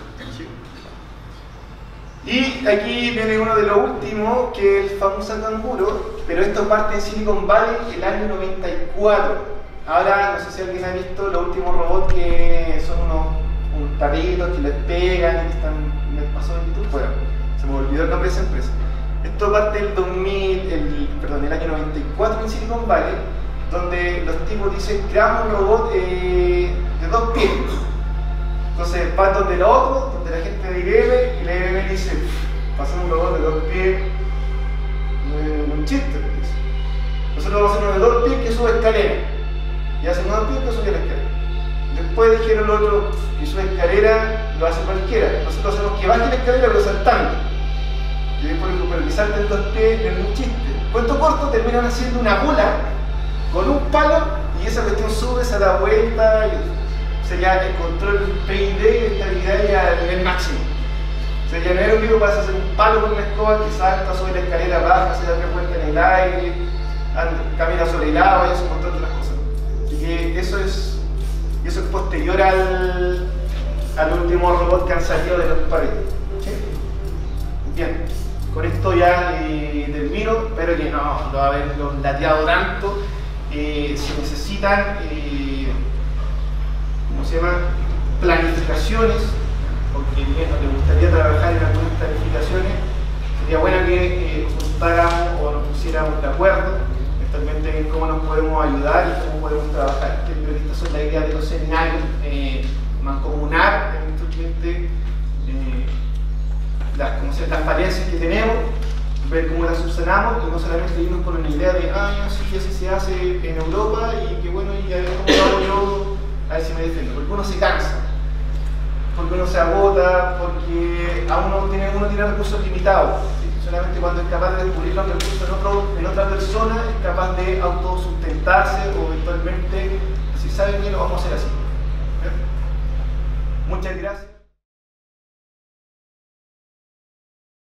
Y aquí viene uno de los últimos, que es el famoso canguro, pero esto parte en Silicon Valley el año 94. Ahora, no sé si alguien ha visto los últimos robots que son unos perritos que les pegan y que están, me pasó en YouTube, bueno, se me olvidó el nombre de esa empresa. Esto parte del el año 94 en Silicon Valley, donde los tipos dicen, creamos un robot de 2 pies. Entonces van donde los otros, donde la gente de IBM, y la IBM dice, pasamos un robot de 2 pies, un chiste. Nosotros vamos a hacer uno de 2 pies que sube escalera. Y hacen 2 pies que sube la escalera. Después dijeron los otros, que sube escalera lo hace cualquiera. Nosotros hacemos que baje la escalera pero saltando. Y después pero que salten en 2 pies no es un chiste. Cuento corto, terminan haciendo una bola con un palo y esa cuestión sube, se da vuelta y sería el control PID y estabilidad ya a nivel máximo. O sea, ya no era un vivo, vas a hacer un palo con una escoba que salta sobre la escalera, baja, se da 3 vueltas en el aire, camina sobre el agua y hace un montón de otras cosas. Así que eso es posterior al último robot que han salido de los paredes. ¿Sí? Bien. Con esto ya termino, espero que no haberlo lateado tanto. Se necesitan, ¿cómo se llama? Planificaciones, porque bien, nos gustaría trabajar en algunas planificaciones. Sería bueno que juntáramos o nos pusiéramos de acuerdo, especialmente en cómo nos podemos ayudar y cómo podemos trabajar. Creo que estas son las ideas de los seminarios, mancomunar eventualmente las falencias que tenemos ver cómo la subsanamos y no solamente irnos con una idea de sí, así se hace en Europa y que bueno, y a ver cómo lo hago yo, a ver si me defiendo. Porque uno se cansa, porque uno se agota, porque uno tiene recursos limitados. ¿Sí? Solamente cuando es capaz de descubrir los recursos en otra persona es capaz de autosustentarse o eventualmente, si saben bien, lo vamos a hacer así. ¿Sí? Muchas gracias.